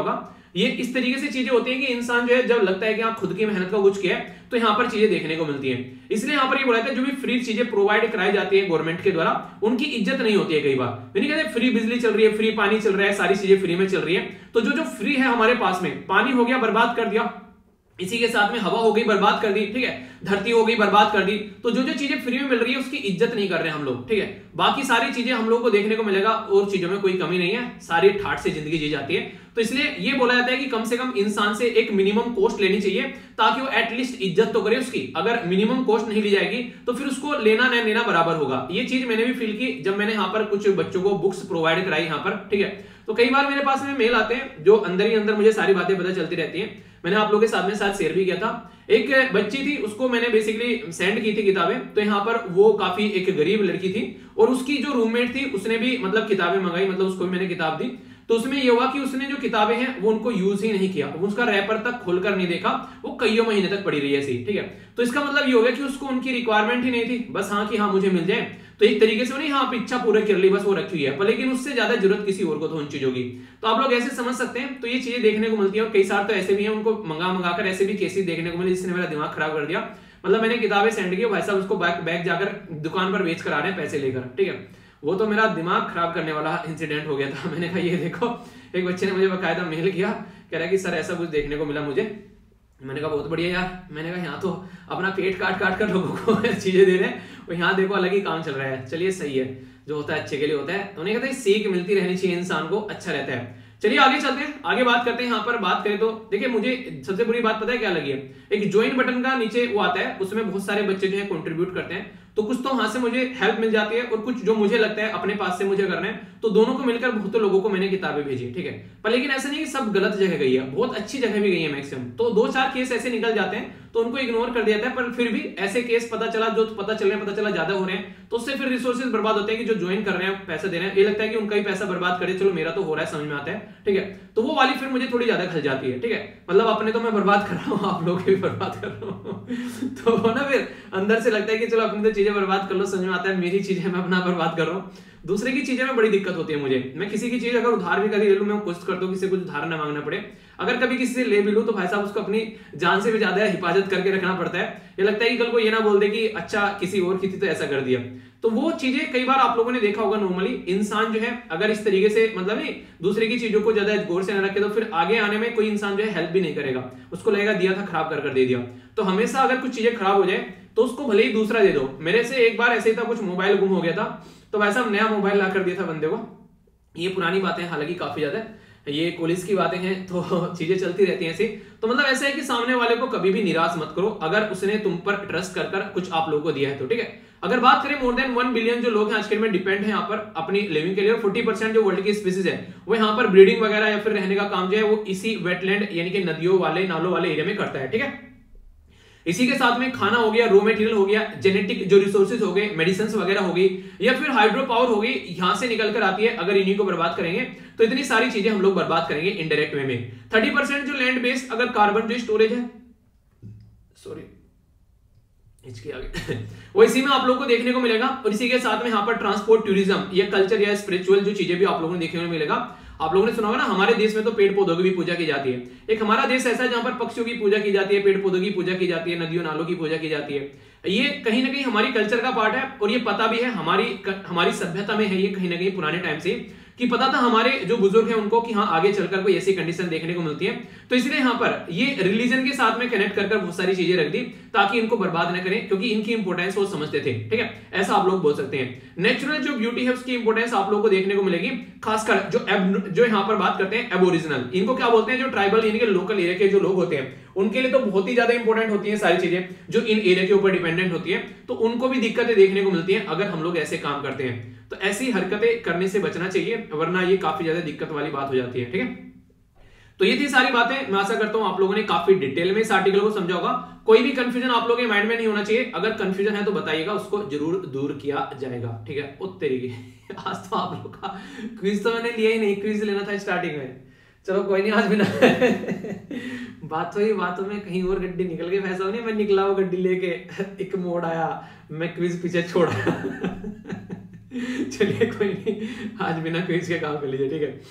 ये इस तरीके से चीजें होती हैं कि इंसान जो है जब लगता है कि आप खुद की मेहनत का कुछ किया है तो यहाँ पर चीजें देखने को मिलती हैं। इसलिए यहाँ पर ये बोला जाता है जो भी फ्री चीजें प्रोवाइड कराई जाती है गवर्नमेंट के द्वारा उनकी इज्जत नहीं होती है कई बार। नहीं कहते फ्री बिजली चल रही है, फ्री पानी चल रहा है, सारी चीजें फ्री में चल रही है, तो जो फ्री है हमारे पास में, पानी हो गया बर्बाद कर दिया, इसी के साथ में हवा हो गई बर्बाद कर दी, ठीक है, धरती हो गई बर्बाद कर दी, तो जो चीजें फ्री में मिल रही है उसकी इज्जत नहीं कर रहे हम लोग, ठीक है। बाकी सारी चीजें हम लोगों को देखने को मिलेगा और चीजों में कोई कमी नहीं है, सारी ठाट से जिंदगी जी जाती है। तो इसलिए ये बोला जाता है कि कम से कम इंसान से एक मिनिमम कॉस्ट लेनी चाहिए ताकि वो एटलीस्ट इज्जत तो करे उसकी। अगर मिनिमम कॉस्ट नहीं ली जाएगी तो फिर उसको लेना न लेना बराबर होगा। ये चीज मैंने भी फील की जब मैंने यहाँ पर कुछ बच्चों को बुक्स प्रोवाइड कराई यहाँ पर, ठीक है। तो कई बार मेरे पास में मेल आते हैं जो अंदर ही अंदर मुझे सारी बातें पता चलती रहती हैं। मैंने आप लोगों के साथ में साथ शेयर भी किया था। एक बच्ची थी, उसको मैंने बेसिकली सेंड की थी किताबें, तो यहाँ पर वो काफी एक गरीब लड़की थी और उसकी जो रूममेट थी उसने भी मतलब किताबें मंगाई, मतलब उसको भी मैंने किताब दी। तो उसमें ये हुआ कि उसने जो किताबें हैं वो उनको यूज ही नहीं किया, उसका रैपर तक खोलकर नहीं देखा, वो कईयों महीने तक पड़ी रही ऐसी, ठीक है। तो इसका मतलब ये हो गया कि उसको उनकी रिक्वायरमेंट ही नहीं थी, बस हाँ कि हाँ मुझे मिल जाए, तो एक तरीके से नहीं हाँ इच्छा पूरी कर ली, बस वो रखी हुई है, पर लेकिन उससे ज्यादा जरूरत किसी और को तो उन चीजों की। तो आप लोग ऐसे समझ सकते हैं। तो ये चीजें देखने को मिलती है और कई साल तो ऐसे भी हैं उनको मंगा कर ऐसे भी केसेस देखने को मिले जिसने मेरा दिमाग खराब कर दिया। मतलब मैंने किताबें सेंड की, भाई साहब उसको बैग जाकर दुकान पर बेच कर आ रहे हैं पैसे लेकर, ठीक है। वो तो मेरा दिमाग खराब करने वाला इंसिडेंट हो गया था। मैंने कहा ये देखो, एक बच्चे ने मुझे बकायदा मेल किया, कह रहा है कि सर ऐसा कुछ देखने को मिला मुझे। मैंने कहा बहुत बढ़िया यार, मैंने कहा यहाँ तो अपना पेट काट काट कर लोगों को चीजें दे रहे हैं और यहाँ देखो अलग ही काम चल रहा है। चलिए सही है, जो होता है अच्छे के लिए होता है। उन्हें कहते हैं सीख मिलती रहनी चाहिए इंसान को, अच्छा रहता है। चलिए आगे चलते हैं, आगे बात करते हैं। यहाँ पर बात करें तो देखिए मुझे सबसे बुरी बात पता है क्या लगी है, एक ज्वाइन बटन का नीचे वो आता है, उसमें बहुत सारे बच्चे जो है कंट्रीब्यूट करते हैं, तो कुछ तो वहां से मुझे हेल्प मिल जाती है और कुछ जो मुझे लगता है अपने पास से मुझे करना है, तो दोनों को मिलकर बहुत लोगों को मैंने किताबें भेजी, ठीक है। पर लेकिन ऐसा नहीं कि सब गलत जगह गई है, बहुत अच्छी जगह भी गई है मैक्सिमम। तो 2-4 केस ऐसे निकल जाते हैं तो उनको इग्नोर कर दिया जाता है, पर फिर भी ऐसे केस पता चला पता चला ज्यादा हो रहे हैं, तो उससे फिर रिसोर्सेज बर्बाद होते हैं कि जो ज्वाइन कर रहे हैं पैसा दे रहे हैं, ये लगता है कि उनका ही पैसा बर्बाद करे, चलो मेरा तो हो रहा है, समझ में आता है, ठीक है। तो वो वाली फिर मुझे थोड़ी ज्यादा खल जाती है, ठीक है। मतलब अपने तो मैं बर्बाद कर रहा हूँ, आप लोग भी बर्बाद कर रहा हूँ तो ना फिर अंदर से लगता है कि चलो अपनी तो चीजें बर्बाद कर लो, समझ में आता है मेरी चीजें मैं अपना बर्बाद कर रहा हूँ। दूसरे की चीजें में बड़ी दिक्कत होती है मुझे। मैं किसी की चीज अगर उधार भी कर ले लूं, मैं कोशिश करता हूँ किसी को उधार ना मांगना पड़े। अगर कभी किसी से ले भी लूं तो भाई साहब उसको अपनी जान से भी ज्यादा हिफाजत करके रखना पड़ता है। ये लगता है कि कल को ये ना बोल दे कि अच्छा किसी और की थी तो ऐसा कर दिया। तो वो चीजें कई बार आप लोगों ने देखा होगा, नॉर्मली इंसान जो है अगर इस तरीके से मतलब नहीं दूसरे की चीजों को ज्यादा गौर से न रखे तो फिर आगे आने में कोई इंसान जो है हेल्प भी नहीं करेगा, उसको लगेगा दिया था खराब कर दे दिया। तो हमेशा अगर कुछ चीजें खराब हो जाए तो उसको भले ही दूसरा दे दो। मेरे से एक बार ऐसे ही था, कुछ मोबाइल गुम हो गया था, तो वैसा नया मोबाइल ला कर दिया था बंदे को। ये पुरानी बातें हालांकि काफी ज्यादा, ये कॉलेज की बातें हैं तो चीजें चलती रहती हैं ऐसी। तो मतलब ऐसा है कि सामने वाले को कभी भी निराश मत करो अगर उसने तुम पर ट्रस्ट कर कुछ आप लोगों को दिया है तो, ठीक है। अगर बात करें मोर देन 1 बिलियन जो लोग हैं आज के में डिपेंड है यहाँ पर अपनी लिविंग के लिए, और 40% जो वर्ल्ड की स्पीसीज है वो यहाँ पर ब्रीडिंग वगैरह या फिर रहने का काम जो है वो इसी वेटलैंड यानी कि नदियों वाले नालों वाले एरिया में करता है, ठीक है। इसी के साथ में खाना हो गया, रॉ मटेरियल हो गया, जेनेटिक जो रिसोर्सेज हो गए, मेडिसिन वगैरह हो गई, या फिर हाइड्रो पावर हो गई, यहां से निकल कर आती है। अगर इन्हीं को बर्बाद करेंगे तो इतनी सारी चीजें हम लोग बर्बाद करेंगे इनडायरेक्ट वे में। 30% जो लैंड बेस्ड अगर कार्बन जो स्टोरेज है, सॉरी वो इसी में आप लोगों को देखने को मिलेगा। और इसी के साथ में यहाँ पर ट्रांसपोर्ट, टूरिज्म या कल्चर या स्पिरिचुअल जो चीजें भी आप लोगों को देखने को मिलेगा। आप लोगों ने सुना होगा ना, हमारे देश में तो पेड़ पौधों की भी पूजा की जाती है। एक हमारा देश ऐसा है जहां पर पक्षियों की पूजा की जाती है, पेड़ पौधों की पूजा की जाती है, नदियों नालों की पूजा की जाती है। ये कहीं ना कहीं हमारी कल्चर का पार्ट है और ये पता भी है हमारी सभ्यता में है ये कहीं ना कहीं पुराने टाइम से कि पता था हमारे जो बुजुर्ग हैं उनको कि हाँ आगे चलकर कोई ऐसी कंडीशन देखने को मिलती है। तो इसलिए यहाँ पर ये रिलीजन के साथ में कनेक्ट कर बहुत सारी चीजें रख दी ताकि इनको बर्बाद न करें, क्योंकि इनकी इंपोर्टेंस वो समझते थे, ठीक है। ऐसा आप लोग बोल सकते हैं। नेचुरल जो ब्यूटी है उसकी इंपोर्टेंस आप लोगों को देखने को मिलेगी, खासकर जो यहाँ पर बात करते हैं एबोरिजिनल, इनको क्या बोलते हैं, जो ट्राइबल यानी कि लोकल एरिया के जो लोग होते हैं उनके लिए तो बहुत ही ज्यादा इंपॉर्टेंट होती है सारी चीजें जो इन एरिया के ऊपर डिपेंडेंट होती है। तो उनको भी दिक्कतें देखने को मिलती हैं अगर हम लोग ऐसे काम करते हैं। तो ऐसी हरकतें करने से बचना चाहिए, वरना ये काफी ज्यादा दिक्कत वाली बात हो जाती है, ठीक है। तो ये थी सारी बातें। मैं आशा करता हूं आप लोगों ने काफी डिटेल में इस आर्टिकल को समझा होगा। कोई भी कंफ्यूजन आप लोगों के माइंड में नहीं होना चाहिए। अगर कंफ्यूजन है तो बताइएगा, उसको जरूर दूर किया जाएगा, ठीक है। उस तरीके आज तो आप लोग का क्विज तो मैंने लिया ही नहीं, क्विज लेना था स्टार्टिंग में। चलो कोई नहीं, आज भी ना बातों में कहीं और गड्डी निकल गई। ऐसा नहीं मैं निकला वो गड्डी लेके, एक मोड़ आया, मैं क्विज पीछे छोड़ा चलिए कोई नहीं, आज बिना क्विज के काम कर लीजिए, ठीक है।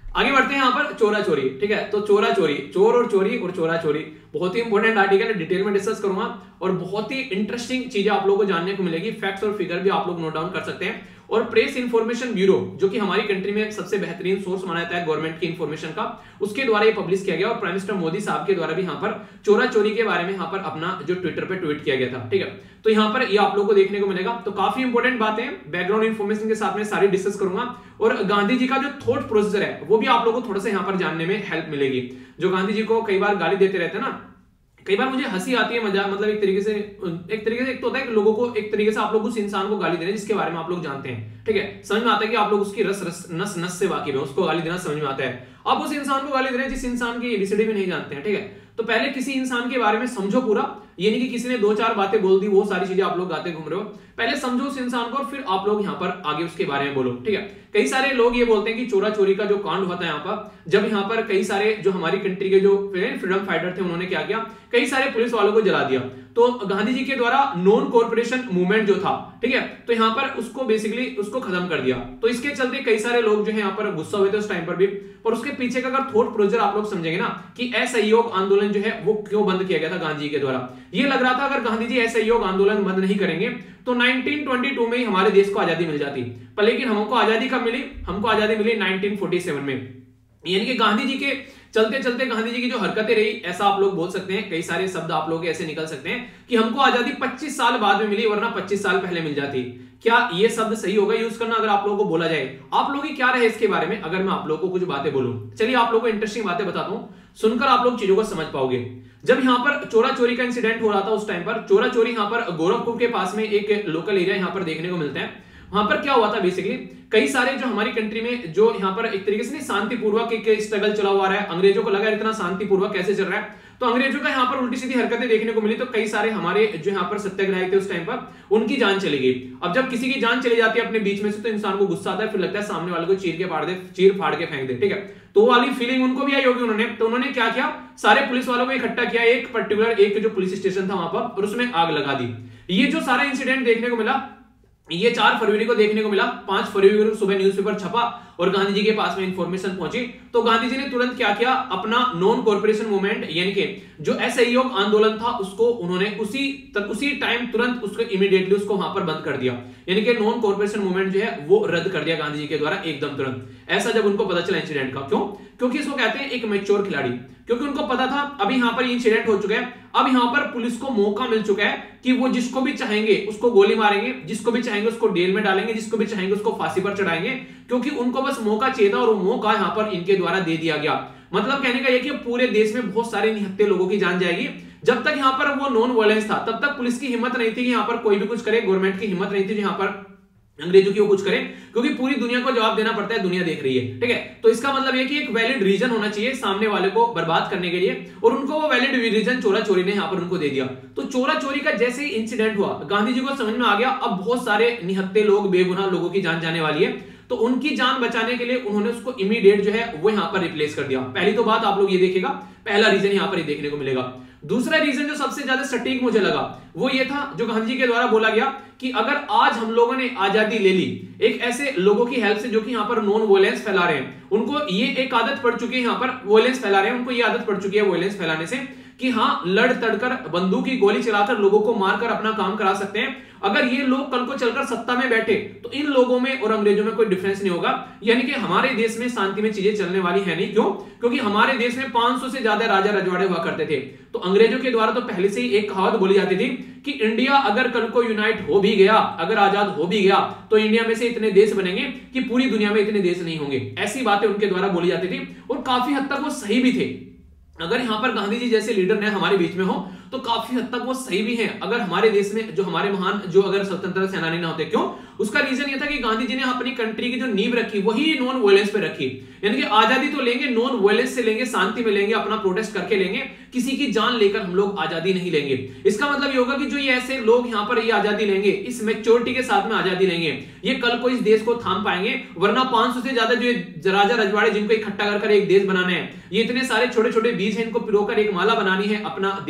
आगे बढ़ते हैं यहाँ पर चोरा चोरी। ठीक है, तो चोरा चोरी, चोर और चोरा चोरी बहुत ही इंपॉर्टेंट आर्टिकल है, डिटेल में डिस्कस करूंगा और बहुत ही इंटरेस्टिंग चीजें आप लोगों को जानने को मिलेगी। फैक्ट्स और फिगर भी आप लोग नोट डाउन कर सकते हैं। और प्रेस इंफॉर्मेशन ब्यूरो, जो कि हमारी कंट्री में सबसे बेहतरीन सोर्स माना जाता है गवर्नमेंट की इंफॉर्मेशन का, उसके द्वारा ये पब्लिश किया गया और प्राइम मिनिस्टर मोदी साहब के द्वारा भी यहाँ पर चोरा चोरी के बारे में यहाँ पर अपना जो ट्विटर पे ट्वीट किया गया था। ठीक है, तो यहाँ पर ये आप लोगों को देखने को मिलेगा। तो काफी इंपॉर्टेंट बातें बैकग्राउंड इंफॉर्मेशन के साथ में सारी डिस्कस करूंगा और गांधी जी का जो थॉट प्रोसेसर है वो भी आप लोगों को थोड़ा सा यहाँ पर जानने में हेल्प मिलेगी। जो गांधी जी को कई बार गाली देते रहते हैं ना, कई बार मुझे हंसी आती है, मजाक मतलब एक तरीके से एक तो होता है कि लोगों को एक तरीके से आप लोग उस इंसान को गाली दे रहे हैं जिसके बारे में आप लोग जानते हैं। ठीक है, समझ में आता है कि आप लोग उसकी नस नस से वाकिफ है, उसको गाली देना समझ में आता है। आप उस इंसान को गाली दे रहे हैं जिस इंसान की एबीसीडी भी नहीं जानते हैं। ठीक है, तो पहले किसी इंसान के बारे में समझो पूरा, ये नहीं कि किसी ने 2-4 बातें बोल दी वो सारी चीजें आप लोग गाते घूम रहे हो। पहले समझो उस इंसान को और फिर आप लोग यहाँ पर आगे उसके बारे में बोलो। ठीक है, कई सारे लोग ये बोलते हैं कि चोरा चोरी का जो कांड होता है यहाँ पर, जब यहाँ पर कई सारे जो हमारी कंट्री के जो फ्रीडम फाइटर थे उन्होंने क्या किया, कई सारे पुलिस वालों को जला दिया। तो गांधी जी के द्वारा नॉन कॉर्पोरेशन मूवमेंट जो था, ठीक है, तो यहाँ पर उसको बेसिकली उसको खत्म कर दिया। तो इसके चलते कई सारे लोग जो है यहाँ पर गुस्सा हुए थे उस टाइम पर भी। और उसके पीछे का अगर थॉट प्रोसेसर आप लोग समझेंगे ना कि असहयोग आंदोलन जो है वो क्यों बंद किया गया था गांधी जी के द्वारा। ये लग रहा था अगर गांधी जी असहयोग आंदोलन बंद नहीं करेंगे तो 1922 में ही हमारे देश को आजादी मिल जाती। पर लेकिन हमको आजादी कब मिली? हमको आजादी मिली 1947 में। यानी कि गांधी जी के चलते चलते गांधी जी की जो हरकतें रही, ऐसा आप लोग बोल सकते हैं, कई सारे शब्द आप लोग ऐसे निकल सकते हैं कि हमको आजादी 25 साल बाद में मिली, वरना 25 साल पहले मिल जाती। क्या ये शब्द सही होगा यूज करना अगर आप लोगों को बोला जाए? आप लोग की क्या रहे इसके बारे में अगर मैं आप लोगों को कुछ बातें बोलूं? चलिए आप लोगों को इंटरेस्टिंग बातें बताता हूं, सुनकर आप लोग चीजों को समझ पाओगे। जब यहाँ पर चोरा चोरी का इंसिडेंट हो रहा था उस टाइम पर, चोरा चोरी यहाँ पर गोरखपुर के पास में एक लोकल एरिया यहाँ पर देखने को मिलता है। वहां पर क्या हुआ था बेसिकली, कई सारे जो हमारी कंट्री में जो यहाँ पर एक तरीके से शांतिपूर्वक एक स्ट्रगल चला हुआ है, अंग्रेजों को लगा इतना शांतिपूर्वक कैसे चल रहा है, तो अंग्रेजों का यहाँ पर उल्टी सीधी हरकतें देखने को मिली। तो कई सारे हमारे जो यहाँ पर सत्याग्रही थे उस टाइम पर, उनकी जान चली गई। अब जब किसी की जान चली जाती है अपने बीच में से, तो इंसान को गुस्सा आता है, फिर लगता है सामने वाले को चीर फाड़ के फेंक दे। ठीक है, तो वो वाली फीलिंग उनको भी आई होगी उन्होंने। तो उन्होंने क्या किया, सारे पुलिस वालों को इकट्ठा किया, एक पर्टिकुलर एक जो पुलिस स्टेशन था वहां पर, और उसमें आग लगा दी। ये जो सारा इंसिडेंट देखने को मिला, ये 4 फरवरी को देखने को मिला। 5 फरवरी को सुबह न्यूज़पेपर छपा और गांधी जी के पास में इंफॉर्मेशन पहुंची। तो गांधी जी ने तुरंत क्या किया, अपना नॉन कॉर्पोरेशन मूवमेंट यानी कि जो असहयोग आंदोलन था उसको उन्होंने उसी टाइम तुरंत उसको इमीडिएटली उसको वहां पर बंद कर दिया। यानी कि नॉन कॉर्पोरेशन मूवमेंट जो है वो रद्द कर दिया गांधी जी के द्वारा एकदम तुरंत। ऐसा जब उनको पता चला इंसिडेंट का, क्यों? क्योंकि इसको कहते हैं एक मैच्योर खिलाड़ी, क्योंकि उनको पता था अभी यहां पर इंसिडेंट हो चुका है, अब यहां पर पुलिस को मौका मिल चुका है कि वो जिसको भी चाहेंगे उसको गोली मारेंगे, जिसको भी चाहेंगे उसको जेल में डालेंगे, जिसको भी चाहेंगे उसको फांसी पर चढ़ाएंगे, क्योंकि उनको बस मौका चाहिए था और वो मौका यहां पर इनके द्वारा दे दिया गया। मतलब कहने का यह कि पूरे देश में बहुत सारे निहत्थे लोगों की जान जाएगी। जब तक यहां पर वो नॉन वायलेंस था तब तक पुलिस की हिम्मत नहीं थी कि यहां पर कोई भी कुछ करे, गवर्नमेंट की हिम्मत नहीं थी कि यहां पर अंग्रेजों की वो कुछ करें, क्योंकि पूरी दुनिया को जवाब देना पड़ता है, दुनिया देख रही है। ठीक है, तो इसका मतलब यह कि एक वैलिड रीजन होना चाहिए सामने वाले को बर्बाद करने के लिए, और उनको वो वैलिड रीजन चोरा चोरी ने यहां पर उनको दे दिया। तो चोरा चोरी का जैसे ही इंसिडेंट हुआ, गांधी जी को समझ में आ गया अब बहुत सारे निहत्थे लोग, बेगुनाह लोगों की जान जाने वाली है, तो उनकी जान बचाने के लिए उन्होंने उसको इमीडिएट जो है वो यहां पर रिप्लेस कर दिया। पहली तो बात आप लोग ये देखेगा, पहला रीजन यहां पर देखने को मिलेगा। दूसरा रीजन जो सबसे ज्यादा सटीक मुझे लगा वो ये था जो गांधी जी के द्वारा बोला गया कि अगर आज हम लोगों ने आजादी ले ली एक ऐसे लोगों की हेल्प से जो कि यहां पर नॉन वायलेंस फैला रहे हैं, उनको ये एक आदत पड़ चुकी है, यहां पर वायलेंस फैला रहे हैं, उनको ये आदत पड़ चुकी है वायलेंस फैलाने से कि हां लड़ तड़कर बंदूक की गोली चलाकर लोगों को मारकर अपना काम करा सकते हैं। अगर ये लोग कल को चलकर सत्ता में बैठे तो इन लोगों में और अंग्रेजों में कोई डिफरेंस नहीं होगा। यानी कि हमारे देश में शांति में चीजें चलने वाली है नहीं। क्यों? क्योंकि हमारे देश में 500 से ज्यादा राजा रजवाड़े हुआ करते थे। तो अंग्रेजों के द्वारा तो पहले से ही एक कहावत बोली जाती थी कि इंडिया अगर कल को यूनाइट हो भी गया, अगर आजाद हो भी गया, तो इंडिया में से इतने देश बनेंगे कि पूरी दुनिया में इतने देश नहीं होंगे। ऐसी बातें उनके द्वारा बोली जाती थी और काफी हद तक वो सही भी थे। अगर यहां पर गांधी जी जैसे लीडर ने हमारे बीच में हो तो काफी हद तक वो सही भी हैं। अगर हमारे देश में जो हमारे महान जो अगर स्वतंत्रता सेनानी ना होते, क्यों? उसका रीजन ये था कि गांधी जी ने अपनी कंट्री की जो नींव रखी वही नॉन वायलेंस पे रखी। यानी कि आजादी तो लेंगे, नॉन वायलेंस से लेंगे, शांति में लेंगे, अपना प्रोटेस्ट करके लेंगे, किसी की जान लेकर हम लोग आजादी नहीं लेंगे। इसका मतलब ये होगा कि जो ये ऐसे लोग यहाँ पर ये आजादी लेंगे, इस मैच्योरिटी के साथ में आजादी लेंगे, ये कल को इस देश को थाम पाएंगे। वरना 500 से ज्यादा जो राजा रजवाड़े जिनको इकट्ठा कर एक देश बनाना है, ये इतने सारे छोटे छोटे बीज हैं, इनको पिरोकर एक माला बनानी है, अपना देश अपना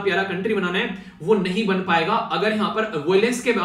प्यारा कंट्री बनाना है वो नहीं बन पाएगा अगर यहाँ पर वॉयलेंस के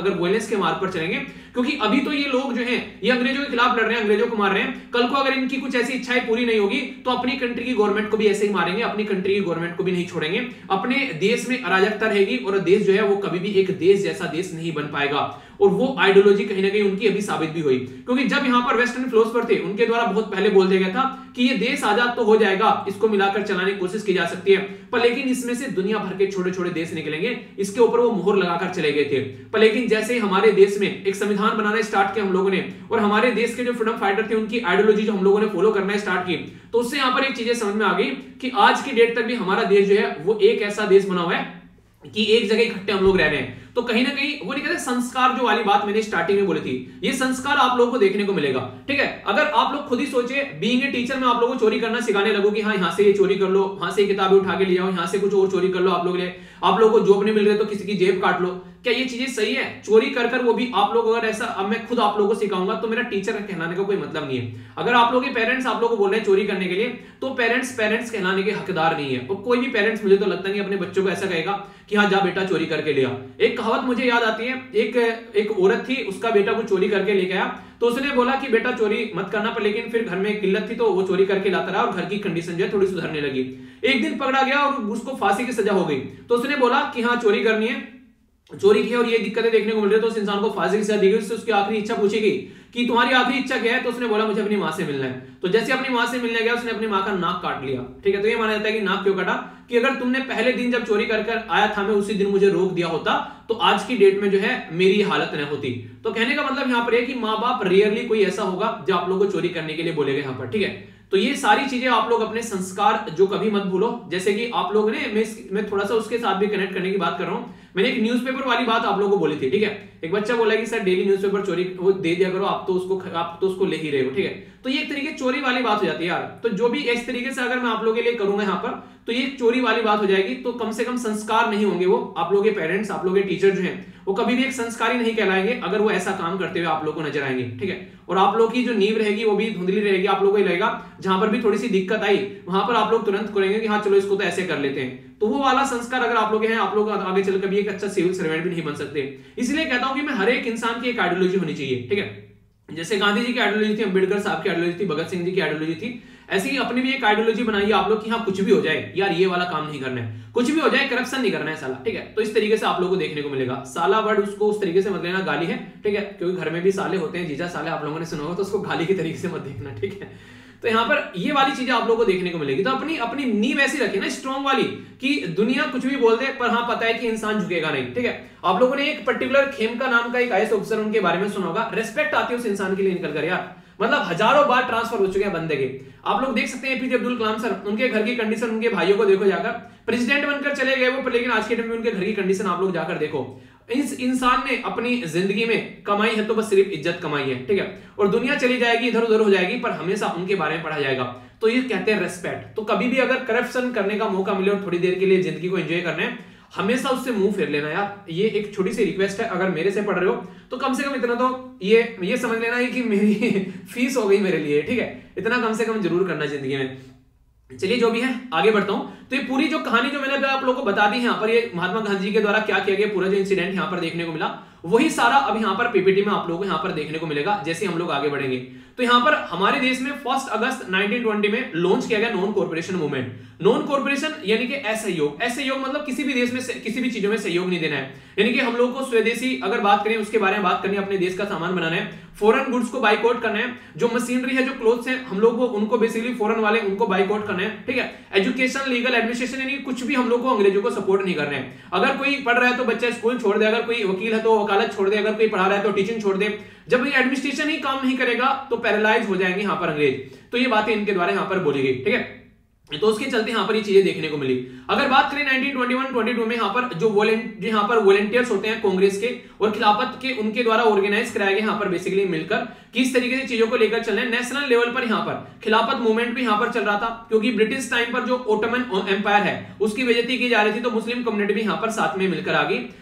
मार्ग पर चलेंगे। क्योंकि अभी तो ये लोग जो हैं ये अंग्रेजों के खिलाफ लड़ रहे हैं, अंग्रेजों को मार रहे हैं, कल को अगर इनकी कुछ ऐसी इच्छाएं पूरी नहीं होगी तो अपनी कंट्री की गवर्नमेंट को भी ऐसे ही मारेंगे, अपनी कंट्री की गवर्नमेंट को भी नहीं छोड़ेंगे, अपने देश में अराजकता रहेगी और देश जो है वो कभी भी एक देश जैसा देश नहीं बन पाएगा। और वो आइडियोलॉजी कहीं ना कहीं उनकी अभी साबित भी हुई, क्योंकि जब यहाँ पर वेस्टर्न फिलोसफर थे उनके द्वारा बहुत पहले बोल दिया गया था कि ये देश आजाद तो हो जाएगा, इसको मिलाकर चलाने की कोशिश की जा सकती है, पर लेकिन इसमें से दुनिया भर के छोटे छोटे देश निकलेंगे, इसके ऊपर वो मोहर लगाकर चले गए थे। पर लेकिन जैसे ही हमारे देश में एक संविधान बनाना स्टार्ट किया हम लोगों ने और हमारे देश के जो फ्रीडम फाइटर थे उनकी आइडियोलॉजी जो हम लोगों ने फॉलो करना स्टार्ट की, तो उससे यहाँ पर एक चीजें समझ में आ गई कि आज की डेट तक भी हमारा देश जो है वो एक ऐसा देश बना हुआ है कि एक जगह इकट्ठे हम लोग रह रहे हैं। तो कहीं ना कहीं वो नहीं कहते संस्कार जो वाली बात मैंने स्टार्टिंग में बोली थी, ये संस्कार आप लोगों को देखने को मिलेगा। ठीक है, अगर आप लोग खुद ही सोचे बीइंग ए टीचर में आप लोगों को चोरी करना सिखाने लगो कि हाँ यहाँ से ये चोरी कर लो, वहां से किताबें उठा के ले आओ, यहाँ से कुछ और चोरी कर लो, आप लोगों को जॉब नहीं मिल रही तो किसी की जेब काट लो, क्या ये चीजें सही है? चोरी कर कर वो भी आप लोग अगर ऐसा, अब मैं खुद आप लोगों को सिखाऊंगा तो मेरा टीचर कहलाने का कोई मतलब नहीं है। अगर आप लोगों के पेरेंट्स आप लोगों को बोल रहे हैं चोरी करने के लिए तो पेरेंट्स कहलाने के हकदार नहीं है। और कोई भी पेरेंट्स मुझे तो लगता नहीं अपने बच्चों को ऐसा कहेगा कि हाँ जा बेटा चोरी करके ले आ। एक कहावत मुझे याद आती है, एक औरत थी, उसका बेटा को चोरी करके लेके आया तो उसने बोला कि बेटा चोरी मत करना, पर लेकिन फिर घर में किल्लत थी तो वो चोरी करके लाता रहा और घर की कंडीशन जो है थोड़ी सुधरने लगी। एक दिन पकड़ा गया और उसको फांसी की सजा हो गई, तो उसने बोला कि हाँ चोरी करनी है, चोरी की और ये दिक्कतें देखने को मिल रही है, तो उस इंसान को फांसी की सजा दी गई। उससे उसकी आखिरी इच्छा पूछी गई कि तुम्हारी आखिरी इच्छा क्या है, तो उसने बोला मुझे अपनी मां से मिलना है। तो जैसे अपनी मां से मिलने गया उसने अपनी मां का नाक काट लिया। ठीक है, तो ये माना जाता है कि नाक क्यों काटा कि अगर तुमने पहले दिन जब चोरी कर आया था मैं उसी दिन मुझे रोक दिया होता तो आज की डेट में जो है मेरी हालत न होती। तो कहने का मतलब यहाँ पर है कि माँ बाप रेयरली कोई ऐसा होगा जो आप लोगों को चोरी करने के लिए बोलेगा यहाँ पर। ठीक है, तो ये सारी चीजें आप लोग अपने संस्कार जो कभी मत भूलो। जैसे कि आप लोगों ने मैं थोड़ा सा उसके साथ भी कनेक्ट करने की बात कर रहा हूं। मैंने एक न्यूज़पेपर वाली बात आप लोगों को बोली थी। ठीक है, एक बच्चा बोला कि सर डेली न्यूज़पेपर चोरी वो दे दिया करो, आप तो उसको ले ही रहे हो। ठीक है, तो ये एक तरीके चोरी वाली बात हो जाती है यार। तो जो भी इस तरीके से अगर मैं आप लोगों के लिए करूंगा यहाँ पर तो ये चोरी वाली बात हो जाएगी। तो कम से कम संस्कार नहीं होंगे वो, आप लोगों के पेरेंट्स आप लोगों के टीचर जो हैं वो कभी भी एक संस्कारी नहीं कहलाएंगे अगर वो ऐसा काम करते हुए आप लोगों को नजर आएंगे। ठीक है, और आप लोग की जो नींव रहेगी वो भी धुंधली रहेगी। आप लोगों को लगेगा जहां पर भी थोड़ी सी दिक्कत आई वहां पर आप लोग तुरंत करेंगे कि हाँ चलो इसको तो ऐसे कर लेते हैं। तो वो वाला संस्कार अगर आप लोग हैं आप लोग आगे चल कभी एक अच्छा सिविल सर्वेंट भी नहीं बन सकते। इसलिए कहता हूं कि मैं हर एक इंसान की एक आइडियोलॉजी होनी चाहिए। ठीक है, जैसे गांधी जी की आइडियोलॉजी थी, अंबेडकर साहब की आइडियोलॉजी थी, भगत सिंह जी की आइडियोलॉजी थी, ऐसी ही अपनी भी एक आइडियोलॉजी बनाइए आप लोग कि हाँ कुछ भी हो जाए यार ये वाला काम नहीं करना है, कुछ भी हो जाए करप्शन नहीं करना है साला। ठीक है, तो इस तरीके से आप लोगों को देखने को मिलेगा। साला वर्ड उसको उस तरीके से मत लेना, गाली है। ठीक है, क्योंकि घर में भी साले होते हैं, जीजा साले आप लोगों ने सुना होगा, तो उसको गाली के तरीके से मत देखना। ठीक है, तो यहाँ पर ये वाली चीजें आप लोगों को देखने को मिलेगी। तो अपनी नींव ऐसी रखी ना स्ट्रॉन्ग वाली कि दुनिया कुछ भी बोल दे पर हाँ पता है कि इंसान झुकेगा नहीं। ठीक है, आप लोगों ने एक पर्टिकुलर खेमका नाम का एक आईएएस ऑफिसर उनके बारे में सुना होगा। रेस्पेक्ट आती है उस इंसान के लिए निकल कर यार, मतलब हजारों बार ट्रांसफर हो चुके हैं बंदे के। आप लोग देख सकते हैं एपीजे अब्दुल कलाम सर, उनके घर की कंडीशन उनके भाइयों को देखो जाकर, प्रेसिडेंट बनकर चले गए वो, पर लेकिन आज के टाइम में उनके घर की कंडीशन आप लोग जाकर देखो। इस इंसान ने अपनी जिंदगी में कमाई है तो बस सिर्फ इज्जत कमाई है। ठीक है, और दुनिया चली जाएगी इधर उधर हो जाएगी पर हमेशा उनके बारे में पढ़ा जाएगा। तो ये कहते हैं रेस्पेक्ट। तो कभी भी अगर करप्शन करने का मौका मिले और थोड़ी देर के लिए जिंदगी को एंजॉय करना है, हमेशा उससे मुंह फेर लेना यार। ये एक छोटी सी रिक्वेस्ट है, अगर मेरे से पढ़ रहे हो तो कम से कम इतना तो ये समझ लेना है कि मेरी फीस हो गई मेरे लिए। ठीक है, इतना कम से कम जरूर करना जिंदगी में। चलिए जो भी है आगे बढ़ता हूं। तो ये पूरी जो कहानी जो मैंने आप लोगों को बता दी है यहाँ पर, ये महात्मा गांधी जी के द्वारा क्या किया गया, पूरा जो इंसिडेंट यहाँ पर देखने को मिला, वही सारा अब यहाँ पर पीपीटी में आप लोगों को यहाँ पर देखने को मिलेगा जैसे हम लोग आगे बढ़ेंगे। तो यहाँ पर हमारे देश में 1 अगस्त 1920 में लॉन्च किया गया non corporation movement. Non corporation यानी कि असहयोग। असहयोग मतलब किसी भी देश में किसी भी चीजों में सहयोग नहीं देना है, यानी कि हम लोग को स्वदेशी अगर बात करें उसके बारे में बात करनी है, अपने देश का सामान बनाना है, फॉरेन गुड्स को बाइकआउट करना है, जो मशीनरी है जो क्लोथ्स हैं हम लोग को उनको बेसिकली फॉरेन वाले उनको बाइकआउट करना है। ठीक है, एजुकेशन लीगल एडमिनिस्ट्रेशन यानी कुछ भी हम लोग को अंग्रेजों को सपोर्ट नहीं करना है। अगर कोई पढ़ रहा है तो बच्चा स्कूल छोड़ दे, अगर कोई वकील है तो वकालत छोड़ दे, अगर कोई पढ़ा रहा है तो टीचिंग छोड़ दे। जब ये एडमिनिस्ट्रेशन ही काम नहीं करेगा तो पैरालाइज हो जाएंगे यहाँ पर अंग्रेज। तो ये बातें इनके द्वारा यहाँ पर बोली गई। ठीक है, तो उसके चलते यहाँ पर ये चीजें देखने को मिली। अगर बात करें 1921-22 में यहाँ पर जो यहाँ पर वॉलंटियर्स होते हैं कांग्रेस के और खिलाफत के, उनके द्वारा ऑर्गेनाइज कराया गया यहाँ पर बेसिकली मिलकर किस तरीके से चीजों को लेकर चलना है। नेशनल लेवल पर यहाँ पर खिलाफत मूवमेंट भी यहाँ पर चल रहा था, क्योंकि ब्रिटिश टाइम पर जो ओटोमन एम्पायर है उसकी बेइज्जती की जा रही थी, तो मुस्लिम कम्युनिटी भी यहाँ पर साथ में मिलकर आ गई।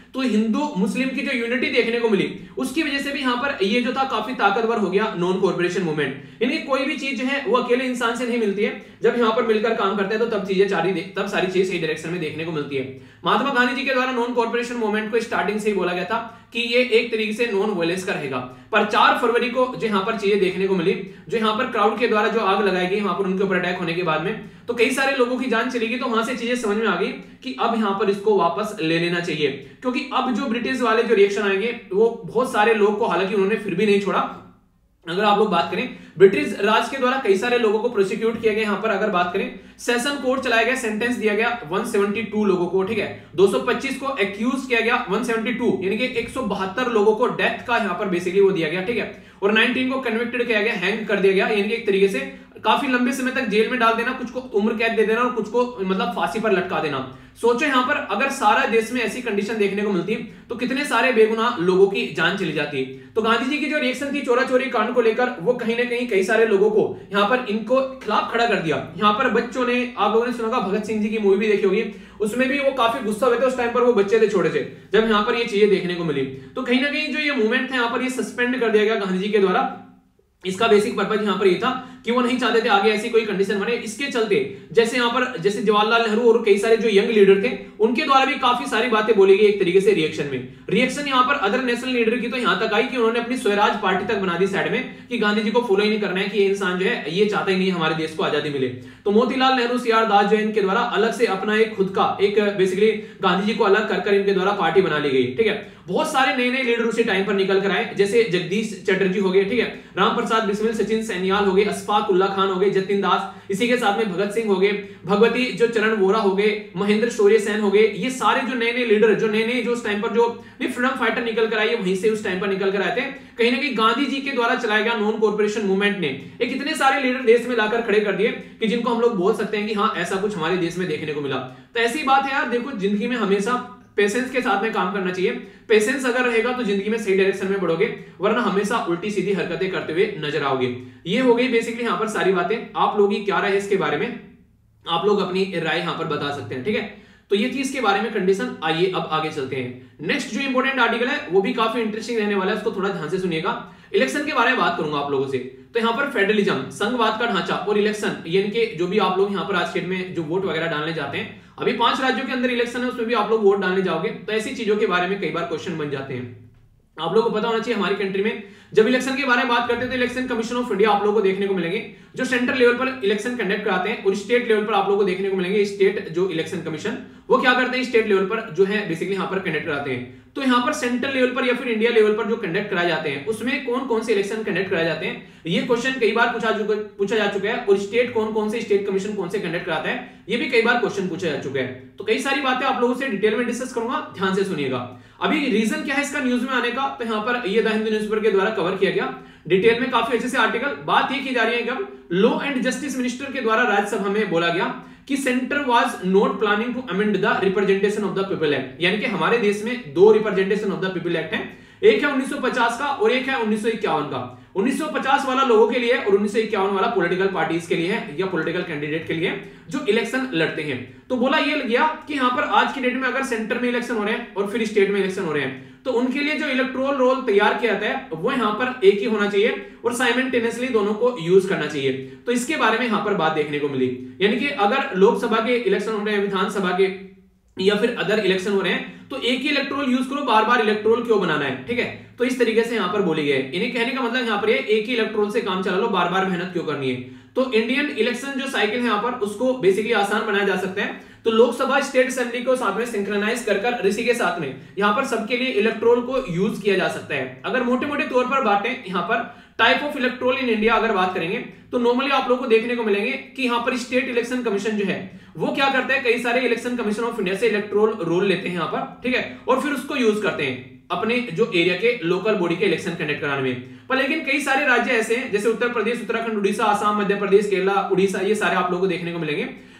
तो हिंदू मुस्लिम की जो यूनिटी देखने को मिली उसकी वजह से भी यहाँ पर ये जो था काफी ताकतवर हो गया नॉन कॉर्पोरेशन मूवमेंट। यानी कोई भी चीज जो है वो अकेले इंसान से नहीं मिलती है, जब यहाँ पर मिलकर काम करते हैं तो तब सारी चीज सही डायरेक्शन में देखने को मिलती है। महात्मा गांधी जी के द्वारा नॉन कॉर्पोरेशन मूवमेंट को स्टार्टिंग से ही बोला गया था कि ये एक तरीके से नॉन वायलेंस का रहेगा, पर 4 फरवरी को जो यहाँ पर चीजें देखने को मिली, जो यहाँ पर क्राउड के द्वारा जो आग लगाई गई वहां पर उनके ऊपर अटैक होने के बाद में, तो कई सारे लोगों की जान चली गई। तो वहां से चीजें समझ में आ गई कि अब यहाँ पर इसको वापस ले लेना चाहिए, क्योंकि अब जो ब्रिटिश वाले जो रिएक्शन आएंगे वो बहुत सारे लोग को, हालांकि उन्होंने फिर भी नहीं छोड़ा। अगर आप लोग बात करें ब्रिटिश राज के द्वारा कई सारे लोगों को प्रोसिक्यूट किया गया। यहां पर अगर बात करें सेशन कोर्ट चलाया गया, सेंटेंस दिया गया 172 लोगों को, ठीक है। 225 को एक्यूज किया गया, 172 यानी कि 172 लोगों को डेथ का यहां पर बेसिकली वो दिया गया, ठीक है। और 19 को कन्विक्टेड किया गया, हैंग कर दिया गया, यानी कि एक तरीके से काफी लंबे समय तक जेल में डाल देना, कुछ को उम्र कैद दे देना और कुछ को मतलब फांसी पर लटका देना। सोचो यहां पर अगर सारा देश में ऐसी कंडीशन देखने को मिलती तो कितने सारे बेगुनाह लोगों की जान चली जाती। तो गांधी जी की जो रिएक्शन थी चोरा चोरी कांड को लेकर, वो कहीं ना कहीं कई सारे लोगों को यहां पर इनको खिलाफ खड़ा कर दिया। यहां पर बच्चों ने, आप लोगों ने सुना होगा भगत सिंह जी की मूवी भी देखी होगी, उसमें भी वो काफी गुस्सा हुए थे उस टाइम पर, वो बच्चे थे छोटे से, जब यहां पर ये चीजें देखने को मिली। तो कहीं ना कहीं जो ये मूवमेंट था यहां पर ये सस्पेंड कर दिया गया गांधी जी के द्वारा। इसका बेसिक पर्पज यहां पर ये था कि वो नहीं चाहते थे आगे ऐसी कोई कंडीशन बने। इसके चलते जैसे यहां पर जैसे जवाहरलाल नेहरू और कई सारे जो यंग लीडर थे उनके द्वारा भी काफी सारी बातें बोली गई एक तरीके से रिएक्शन में। रिएक्शन यहां पर अदर नेशनल लीडर की तो यहां तक आई कि उन्होंने अपनी स्वराज पार्टी तक बना दी साइड में कि गांधी जी को फॉलो ही नहीं करना है, कि ये इंसान जो है ये चाहता ही नहीं हमारे देश को आजादी मिले। तो मोतीलाल नेहरू, सीआर दास जो इनके द्वारा अलग से अपना एक खुद का एक बेसिकली गांधी जी को अलग कर इनके द्वारा पार्टी बना ली गई, ठीक है। बहुत सारे नए नए लीडर उसी टाइम पर निकल कर आए, जैसे जगदीश चटर्जी हो गए, ठीक है, राम प्रसाद बिस्मिल, सचिन सैनियाल हो गए, अशफाक उल्ला खान हो गए, जतिन दास, इसी के साथ में भगत सिंह हो गए, भगवती जो चरण वोरा हो गए, महेंद्र शौर्य सेन हो गए। ये सारे जो नए नए लीडर, जो नए नए जो उस टाइम पर जो फ्रीडम फाइटर निकल कर आए, वहीं से उस टाइम पर निकल कर आए थे। कहीं ना कहीं गांधी जी के द्वारा चलाया गया नॉन कॉर्पोरेशन मूवमेंट ने एक इतने सारे लीडर देश में लाकर खड़े कर दिए कि जिनको हम लोग बोल सकते हैं कि हाँ ऐसा कुछ हमारे देश में देखने को मिला। तो ऐसी बात है यार, देखो जिंदगी में हमेशा पेशेंस के साथ में काम करना चाहिए। पेशेंस अगर रहेगा तो जिंदगी में सही डायरेक्शन में बढ़ोगे, वरना हमेशा उल्टी सीधी हरकतें करते हुए नजर आओगे। ये हो गई बेसिकली यहाँ पर सारी बातें। आप लोगों की क्या राय है इसके बारे में, आप लोग अपनी राय यहाँ पर बता सकते हैं, ठीक है। तो ये थी इसके बारे में कंडीशन। आइए अब आगे चलते हैं। नेक्स्ट जो इंपॉर्टेंट आर्टिकल है वो भी काफी इंटरेस्टिंग रहने वाला है, उसको थोड़ा ध्यान से सुनिएगा। इलेक्शन के बारे में बात करूंगा आप लोगों से। तो यहाँ पर फेडरलिज्म, संघवाद का ढांचा और इलेक्शन, यानी कि जो भी आप लोग यहाँ पर आज के डेट में जो वोट वगैरह डालने जाते हैं, अभी 5 राज्यों के अंदर इलेक्शन है, उसमें भी आप लोग वोट डालने जाओगे, तो ऐसी चीजों के बारे में कई बार क्वेश्चन बन जाते हैं। आप लोगों को पता होना चाहिए हमारी कंट्री में जब इलेक्शन के बारे में बात करते हैं तो इलेक्शन कमीशन ऑफ इंडिया आप लोगों को देखने को मिलेंगे, जो सेंट्रल लेवल पर इलेक्शन कंडक्ट कराते हैं, और स्टेट लेवल पर आप लोगों को देखने को मिलेंगे स्टेट जो इलेक्शन कमीशन, वो क्या करते हैं स्टेट लेवल पर जो है बेसिकली यहाँ पर कंडक्ट कराते हैं। तो यहाँ पर सेंट्रल लेवल पर या फिर इंडिया लेवल पर जो कंडक्ट कराए जाते हैं उसमें कौन कौन से इलेक्शन कंडक्ट कराए जाते हैं, ये क्वेश्चन कई बार पूछा जा चुका है। और स्टेट कौन कौन से स्टेट कमीशन कौन से कंडक्ट कराता है, ये भी कई बार क्वेश्चन पूछा जा चुका है। तो कई सारी बातें आप लोगों से डिटेल में डिस्कस करूंगा, ध्यान से सुनिएगा। अभी रीजन क्या है इसका न्यूज में आने का, तो यहाँ पर ये द हिंदू न्यूज़पेपर के द्वारा कवर किया गया डिटेल में, काफी अच्छे से आर्टिकल। बात ये की जा रही है कि लॉ एंड जस्टिस मिनिस्टर के द्वारा राज्यसभा में बोला गया कि centre was not planning to amend the representation of the people act, यानी कि हमारे देश में 2 representation of the people act है, एक है 1950 का और एक है 1951 का। 1950 वाला लोगों के लिए और 1951 वाला पॉलिटिकल पार्टीज के लिए है या पॉलिटिकल कैंडिडेट के लिए जो इलेक्शन लड़ते हैं। तो बोला ये गया कि यहाँ पर आज की डेट में अगर सेंटर में इलेक्शन हो रहे हैं और फिर स्टेट में इलेक्शन हो रहे हैं तो उनके लिए जो इलेक्टोरल रोल तैयार किया जाता है वो यहाँ पर एक ही होना चाहिए और साइमल्टेनियसली दोनों को यूज करना चाहिए। तो इसके बारे में यहाँ पर बात देखने को मिली, यानी कि अगर लोकसभा के इलेक्शन हो रहे हैं, विधानसभा के या फिर अदर इलेक्शन हो रहे हैं तो एक ही इलेक्टोरल यूज करो, बार बार इलेक्टोरल क्यों बनाना है, ठीक है। तो इस तरीके से यहाँ पर बोली गई है। इन्हें कहने का मतलब यहाँ पर एक ही इलेक्टोरल से काम चला लो, बार बार मेहनत क्यों करनी है। तो इंडियन इलेक्शन जो साइकिल है यहाँ पर उसको बेसिकली आसान बनाया जा सकता है। तो लोकसभा स्टेट असेंबली को साथ में सिंक्रोनाइज कर इसी के साथ में यहाँ पर सबके लिए इलेक्टोरल को यूज किया जा सकता है। अगर मोटे मोटे तौर पर बातें यहाँ पर type of electoral in India अगर बात करेंगे तो नॉर्मली आप लोगों को देखने को मिलेंगे कि यहाँ पर स्टेट इलेक्शन कमीशन जो है वो क्या करता है, कई सारे इलेक्शन कमीशन ऑफ इंडिया से इलेक्टोरल रोल लेते हैं यहाँ पर, ठीक है, और फिर उसको यूज करते हैं अपने जो एरिया के लोकल बॉडी के इलेक्शन कंडक्ट कराने में। पर लेकिन कई सारे राज्य ऐसे हैं जैसे उत्तर प्रदेश, उत्तराखंड, उड़ीसा, आसाम, मध्य प्रदेश, केरला, उड़ीसा, ये सारे आप लोगों को देखने को मिलेंगे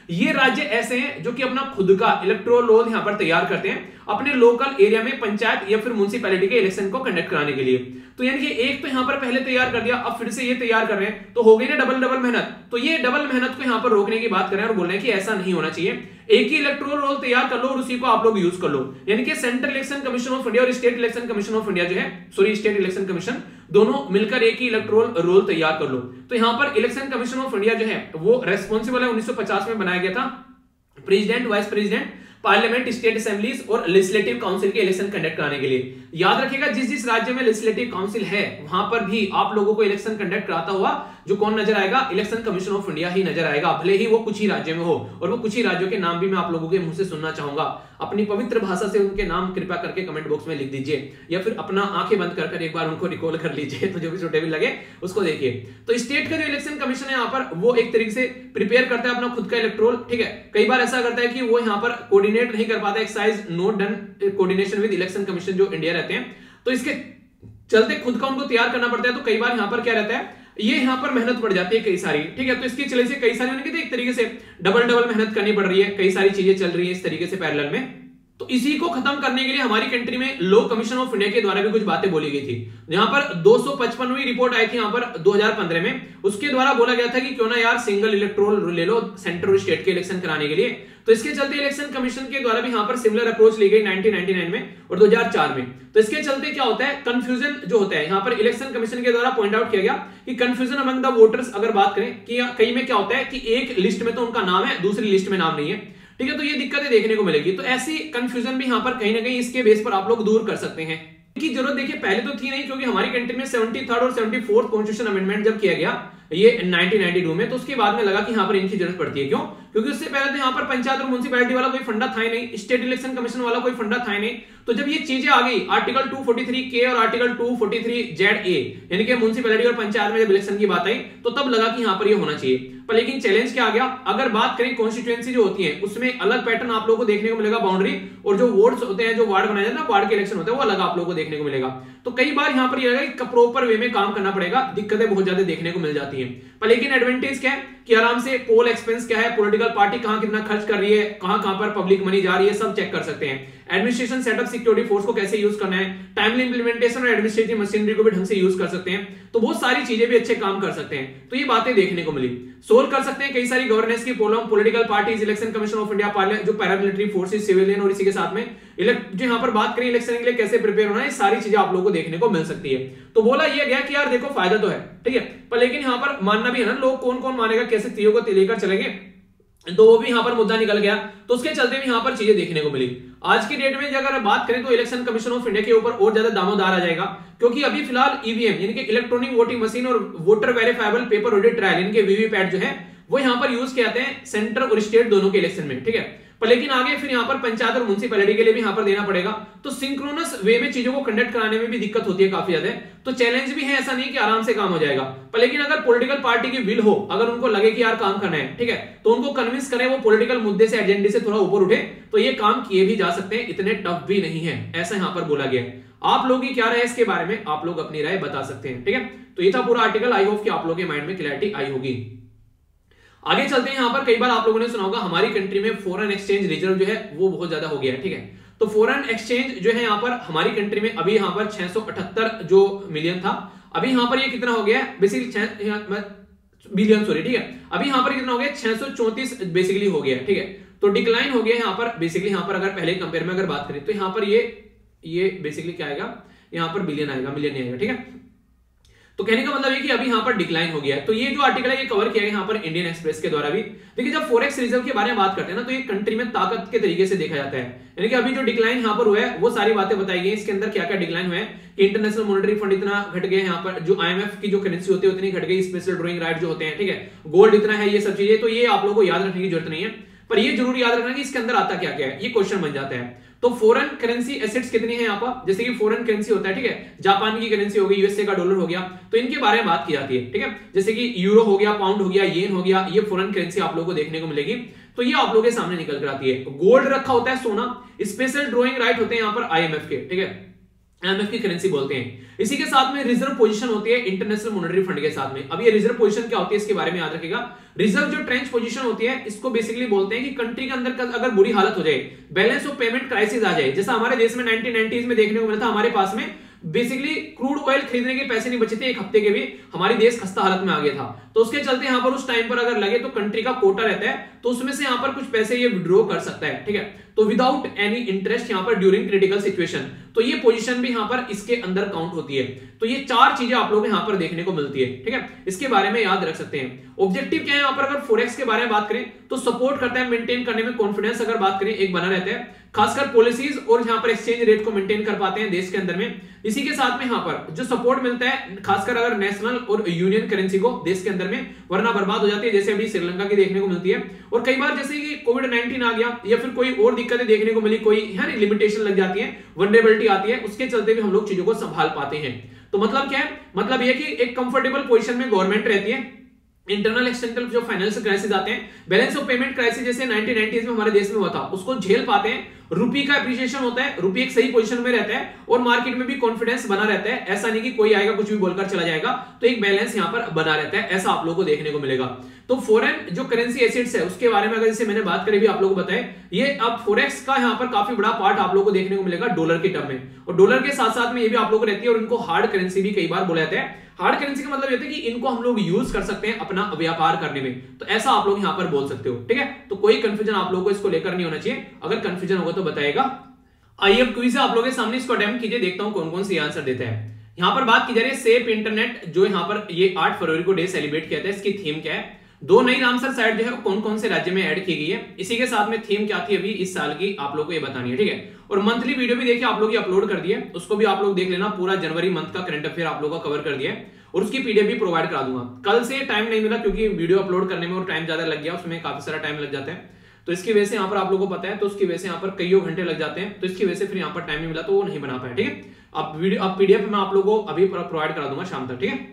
ये राज्य ऐसे हैं जो कि अपना खुद का इलेक्टोरल रोल यहां पर तैयार करते हैं अपने लोकल एरिया में पंचायत या फिर म्युनिसिपैलिटी के इलेक्शन को कंडक्ट कराने के लिए। तो यानी कि एक तो यहां पर पहले तैयार कर दिया, अब फिर से ये तैयार कर रहे हैं, तो हो गई ना डबल मेहनत। तो ये डबल मेहनत को यहां पर रोकने की बात कर रहे हैं और बोल रहे हैं कि ऐसा नहीं होना चाहिए, एक ही इलेक्टोरल रोल तैयार कर लो और उसी को आप लोग यूज कर लो। यानी कि central election commission of India और state election commission of India जो है, सॉरी स्टेट इलेक्शन कमीशन, दोनों मिलकर एक ही इलेक्टोरल रोल तैयार कर लो। तो यहां पर इलेक्शन कमीशन ऑफ इंडिया जो है वो रेस्पॉन्सिबल है, 1950 में बनाया गया था, president, vice president, parliament, state assemblies और लेजिस्लेटिव काउंसिल के इलेक्शन कंडक्ट कराने के लिए। याद रखिएगा जिस जिस राज्य में लेजिस्लेटिव काउंसिल है वहां पर भी आप लोगों को इलेक्शन कंडक्ट कराता हुआ जो कौन नजर आएगा, इलेक्शन कमीशन ऑफ इंडिया ही नजर आएगा, भले ही वो कुछ ही राज्य में हो। और वो कुछ ही राज्यों के नाम भी मैं आप लोगों के मुंह से सुनना चाहूंगा, अपनी पवित्र भाषा से उनके नाम कृपया करके कमेंट बॉक्स में लिख दीजिए या फिर अपना आंखें बंद कर एक बार उनको रिकॉल कर लीजिए, तो जो भी सुटेबल लगे उसको देखिए। तो स्टेट का जो इलेक्शन कमीशन है यहाँ पर वो एक तरीके से प्रिपेयर करता है अपना खुद का इलेक्टोरल, ठीक है। कई बार ऐसा करता है कि वो यहाँ पर कोऑर्डिनेट नहीं कर पाता, exercise not done coordination with election commission जो इंडिया रहते हैं, तो इसके चलते खुद का उनको तैयार करना पड़ता है। तो कई बार यहाँ पर क्या रहता है, ये यहाँ पर मेहनत पड़ जाती है कई सारी, ठीक है। तो इसके चले से कई सारी उनकी एक तरीके से डबल मेहनत करनी पड़ रही है, कई सारी चीजें चल रही है इस तरीके से पैरेलल में। तो इसी को खत्म करने के लिए हमारी कंट्री में लॉ कमीशन ऑफ इंडिया के द्वारा भी कुछ बातें बोली गई थी। यहाँ पर 255वीं रिपोर्ट आई थी यहाँ पर 2015 में, उसके द्वारा बोला गया था कि क्यों ना यार सिंगल इलेक्टोरल ले लो सेंट्रल और स्टेट के इलेक्शन कराने के लिए। तो इसके चलते इलेक्शन कमीशन के द्वारा भी यहाँ पर सिमिलर अप्रोच ली गई 1999 में और 2004 में। तो इसके चलते क्या होता है, कंफ्यूजन जो होता है यहाँ पर इलेक्शन कमीशन के द्वारा पॉइंट आउट किया गया कि कंफ्यूजन अमंग द वोटर्स, अगर बात करें कि कई में क्या होता है कि एक लिस्ट में तो उनका नाम है, दूसरी लिस्ट में नाम नहीं है, ठीक है। तो ये दिक्कतें देखने को मिलेगी। तो ऐसी कंफ्यूजन भी यहाँ पर कहीं ना कहीं इसके बेस पर आप लोग दूर कर सकते हैं। की जरूरत देखिए पहले तो थी नहीं, क्योंकि हमारी कंट्री में 73rd और 74th कॉन्स्टिट्यूशन अमेंडमेंट जब किया गया ये 1992 में, तो उसके बाद में लगा कि यहाँ पर इनकी जरूरत पड़ती है। क्यों? क्योंकि उससे पहले तो यहाँ पर पंचायत और म्युनिसिपैलिटी वाला कोई फंडा था ही नहीं, स्टेट इलेक्शन कमीशन वाला कोई फंडा था ही नहीं। तो जब ये चीजें आ गई आर्टिकल 243K और आर्टिकल 243ZA यानी कि म्युनिसिपैलिटी और पंचायत में जब इलेक्शन की बात आई, तो तब लगा कि यहाँ पर ये होना चाहिए। पर लेकिन चैलेंज क्या आ गया, अगर बात करें कॉन्स्टिट्यूएंसी जो होती है उसमें अलग पैटर्न आप लोगों को देखने को मिलेगा, बाउंड्री और जो वार्ड्स होते हैं, जो वार्ड बनाया जाता है, वार्ड के इलेक्शन होते हैं, वो अलग आप लोगों को देखने को मिलेगा। तो कई बार यहाँ पर ये लगा कि प्रॉपर वे में काम करना पड़ेगा, दिक्कतें बहुत ज्यादा देखने को मिल जाती हैं। पर लेकिन एडवांटेज क्या है कि आराम से पोल एक्सपेंस क्या है, पॉलिटिकल पार्टी कहां कितना खर्च कर रही है, कहां पर पब्लिक मनी जा रही है, सब चेक कर सकते हैं। एडमिनिस्ट्रेशन सेटअप, सिक्योरिटी फोर्स को कैसे यूज करना है, टाइमली इंप्लीमेंटेशन और एडमिनिस्ट्रेटिव मशीनरी को भी ढंग से यूज कर सकते हैं। तो बहुत सारी चीजें भी अच्छे काम कर सकते हैं। तो ये बातें देखने को मिली। सोल्व कर सकते हैं कई सारी गवर्नेंस की problem, political parties, election commission of India, जो पैरामिलिट्री फोर्सेस, सिविलियन और इसी के साथ में जो यहाँ पर बात करें इलेक्शन के लिए कैसे प्रिपेयर होना है, सारी चीजें आप लोगों को देखने को मिल सकती है। तो बोला यह गया कि यार देखो फायदा तो है, ठीक है, पर लेकिन यहाँ पर मानना भी है ना, लोग कौन कौन मानेगा, कैसे चीजों को लेकर चलेंगे, तो वो भी यहाँ पर मुद्दा निकल गया। तो उसके चलते भी यहाँ पर चीजें देखने को मिली। आज की डेट में अगर बात करें तो इलेक्शन कमीशन ऑफ इंडिया के ऊपर और ज्यादा दामोदार आ जाएगा, क्योंकि अभी फिलहाल ईवीएम यानी कि इलेक्ट्रॉनिक वोटिंग मशीन और voter verifiable paper audit trial यानी कि वीवीपैट जो है वो यहाँ पर यूज किए जाते हैं सेंटर और स्टेट दोनों के इलेक्शन में, ठीक है। पर लेकिन आगे फिर यहाँ पर पंचायत और म्युनिसिपैलिटी के लिए भी यहाँ पर देना पड़ेगा। तो सिंक्रोनस वे में चीजों को कंडक्ट कराने में भी दिक्कत होती है काफी ज्यादा। तो चैलेंज भी है, ऐसा नहीं कि आराम से काम हो जाएगा। पर लेकिन अगर पॉलिटिकल पार्टी की विल हो, अगर उनको लगे कि यार काम करना है, ठीक है, तो उनको कन्विंस करें, वो पॉलिटिकल मुद्दे से, एजेंडे से थोड़ा ऊपर उठे, तो ये काम किए भी जा सकते हैं, इतने टफ भी नहीं है, ऐसा यहाँ पर बोला गया है। आप लोगों की क्या राय है इसके बारे में, आप लोग अपनी राय बता सकते हैं, ठीक है। तो ये था पूरा आर्टिकल, आई होप कि आप लोगों के माइंड में क्लैरिटी आई होगी। आगे चलते हैं। यहाँ पर कई बार आप लोगों ने सुना होगा हमारी कंट्री में फॉरेन एक्सचेंज रिजर्व जो है वो बहुत ज्यादा हो गया है, ठीक है। तो फॉरेन एक्सचेंज जो है यहाँ पर हमारी कंट्री में अभी यहाँ पर 678 जो मिलियन था, अभी यहाँ पर ये कितना हो गया है, बेसिकली बिलियन, सॉरी, ठीक है। अभी यहाँ पर कितना हो गया, 634 बेसिकली हो गया, ठीक है। तो डिक्लाइन हो गया यहाँ पर बेसिकली। यहाँ पर अगर पहले कंपेयर में अगर बात करें तो यहाँ पर ये बेसिकली क्या आएगा, यहाँ पर बिलियन आएगा, मिलियन नहीं आएगा, ठीक है। तो कहने का मतलब है कि अभी यहाँ पर डिक्लाइन हो गया है। तो ये जो आर्टिकल है ये कवर किया गया यहाँ पर इंडियन एक्सप्रेस के द्वारा भी। देखिए जब फॉरेक्स रिजर्व के बारे में बात करते हैं ना, तो ये कंट्री में ताकत के तरीके से देखा जाता है, यानी कि अभी जो डिक्लाइन यहाँ पर हुआ है वो सारी बातें बताई गई। इसके अंदर क्या क्या डिक्लाइन हुआ है कि इंटरनेशनल मॉनेटरी फंड इतना घट गया, यहाँ पर जो IMF की जो करेंसी होती है उतनी घट गई, स्पेशल ड्रॉइंग राइट जो होते हैं, ठीक है, गोल्ड इतना है, ये सब चीजें। तो ये आप लोगों को याद रखने की जरूरत नहीं है, पर ये जरूर याद रखना कि इसके अंदर आता क्या क्या है, ये क्वेश्चन बन जाता है। तो फॉरेन करेंसी एसेट्स कितनी है यहाँ पर, जैसे कि फॉरेन करेंसी होता है, ठीक है, जापान की करेंसी हो गई, यूएसए का डॉलर हो गया, तो इनके बारे में बात की जाती है, ठीक है। जैसे कि यूरो हो गया, पाउंड हो गया, येन हो गया, ये फॉरेन करेंसी आप लोगों को देखने को मिलेगी। तो ये आप लोगों के सामने निकल कर आती है। गोल्ड रखा होता है, सोना, स्पेशल ड्रॉइंग राइट होते हैं यहाँ पर IMF के, ठीक है। IMF की करेंसी बोलते हैं। इसी के साथ में रिजर्व पोजीशन होती है इंटरनेशनल मॉनेटरी फंड के साथ में। अब ये रिजर्व पोजीशन क्या होती है इसके बारे में याद रखिएगा। रिजर्व जो ट्रेंच पोजीशन होती है इसको बेसिकली बोलते हैं कि कंट्री के अंदर अगर बुरी हालत हो जाए, बैलेंस ऑफ पेमेंट क्राइसिस आ जाए, जैसा हमारे देश में 1990s में देखने को मिला था, हमारे पास में बेसिकली क्रूड ऑयल खरीदने के पैसे नहीं बचे थे, एक हफ्ते के भी हमारी देश खस्ता हालत में आ गया था। तो उसके चलते यहां पर उस टाइम पर अगर लगे तो कंट्री का कोटा रहता है, तो उसमें से यहां पर कुछ पैसे ये विड्रॉ कर सकता है, ठीक है। तो विदाउट एनी इंटरेस्ट यहां पर ड्यूरिंग क्रिटिकल सिचुएशन, तो ये पोजीशन भी यहां पर इसके अंदर काउंट होती है। तो ये चार चीजें आप लोग यहां पर देखने को मिलती है, ठीक है। इसके बारे में याद रख सकते हैं। ऑब्जेक्टिव क्या है यहां पर, अगर फोरेक्स के बारे में बात करें तो सपोर्ट करता है, मेंटेन करने में कॉन्फिडेंस अगर बात करें एक बना रहता है, खासकर पॉलिसीज और यहां पर एक्सचेंज रेट को मेंटेन कर पाते हैं देश के अंदर में। इसी के साथ में यहां पर जो सपोर्ट मिलता है खासकर अगर नेशनल और यूनियन करेंसी को देश के अंदर में, वरना बर्बाद हो जाती है, जैसे अभी श्रीलंका की देखने को मिलती है। और कई बार जैसे कि कोविड-19 आ गया या फिर कोई और दिक्कतें देखने को मिली, कोई है लिमिटेशन लग जाती है, वल्नरेबिलिटी आती है, उसके चलते भी हम लोग चीजों को संभाल पाते हैं। तो मतलब क्या है, मतलब यह कि एक कंफर्टेबल पोजीशन में गवर्नमेंट रहती है। इंटरनल एक्सटर्नल जो फाइनेंशियल क्राइसिस आते हैं, बैलेंस ऑफ पेमेंट क्राइसिस जैसे 1990s में हमारे देश में हुआ था, उसको झेल पाते हैं। रुपी का एप्रिसिएशन होता है, रुपी एक सही पोजीशन में रहता है और मार्केट में भी कॉन्फिडेंस बना रहता है। ऐसा नहीं कि कोई आएगा कुछ भी बोलकर चला जाएगा, तो एक बैलेंस यहां पर बना रहता है, ऐसा आप लोगों को देखने को मिलेगा। तो फॉरेन जो करेंसी एसेट्स है उसके बारे में अगर जैसे मैंने बात करी भी आप लोगों को बताए, ये अब फोरेक्स का यहां पर काफी बड़ा पार्ट आप लोगों को देखने को मिलेगा डॉलर के टर्म में, और डॉलर के साथ साथ में ये भी आप लोगों को रहती है, और इनको हार्ड करेंसी भी कई बार बोला जाता है। हार्ड करेंसी का मतलब ये है कि इनको हम लोग यूज कर सकते हैं अपना व्यापार करने में, तो ऐसा आप लोग यहां पर बोल सकते हो, ठीक है। तो कोई कंफ्यूजन आप लोगों को इसको लेकर नहीं होना चाहिए, अगर कंफ्यूजन होगा तो बताएगा। आइए अब क्विज आप लोगों के सामने इसको अटेम्प्ट कीजिए, देखता हूं कौन कौन सी आंसर देता है। यहां पर बात की जा रही है सेफ इंटरनेट, जो यहां पर ये 8 फरवरी को डे सेलिब्रेट किया था, इसकी थीम क्या है। 2 नई रामसर साइट जो है कौन कौन से राज्य में ऐड की गई है, इसी के साथ में थीम क्या थी अभी इस साल की आप लोग को ये बतानी है, ठीक है। और मंथली वीडियो भी देखिए आप लोग अपलोड कर दिए, उसको भी आप लोग देख लेना, पूरा जनवरी मंथ का करंट अफेयर आप लोग का कवर कर दिया है, और उसकी पीडीएफ भी प्रोवाइड करा दूंगा। कल से टाइम नहीं मिला क्योंकि वीडियो अपलोड करने में और टाइम ज्यादा लग गया, उसमें काफी सारा टाइम लग जाता है, तो इसकी वजह से यहाँ पर आप लोगों को पता है, तो उसकी वजह से यहाँ पर कई घंटे लग जाते हैं, तो इसकी वजह से फिर यहाँ पर टाइम नहीं मिला, तो वो नहीं बना पाया, ठीक है। अब पीडीएफ में आप लोगों को अभी प्रोवाइड करा दूंगा शाम तक, ठीक है।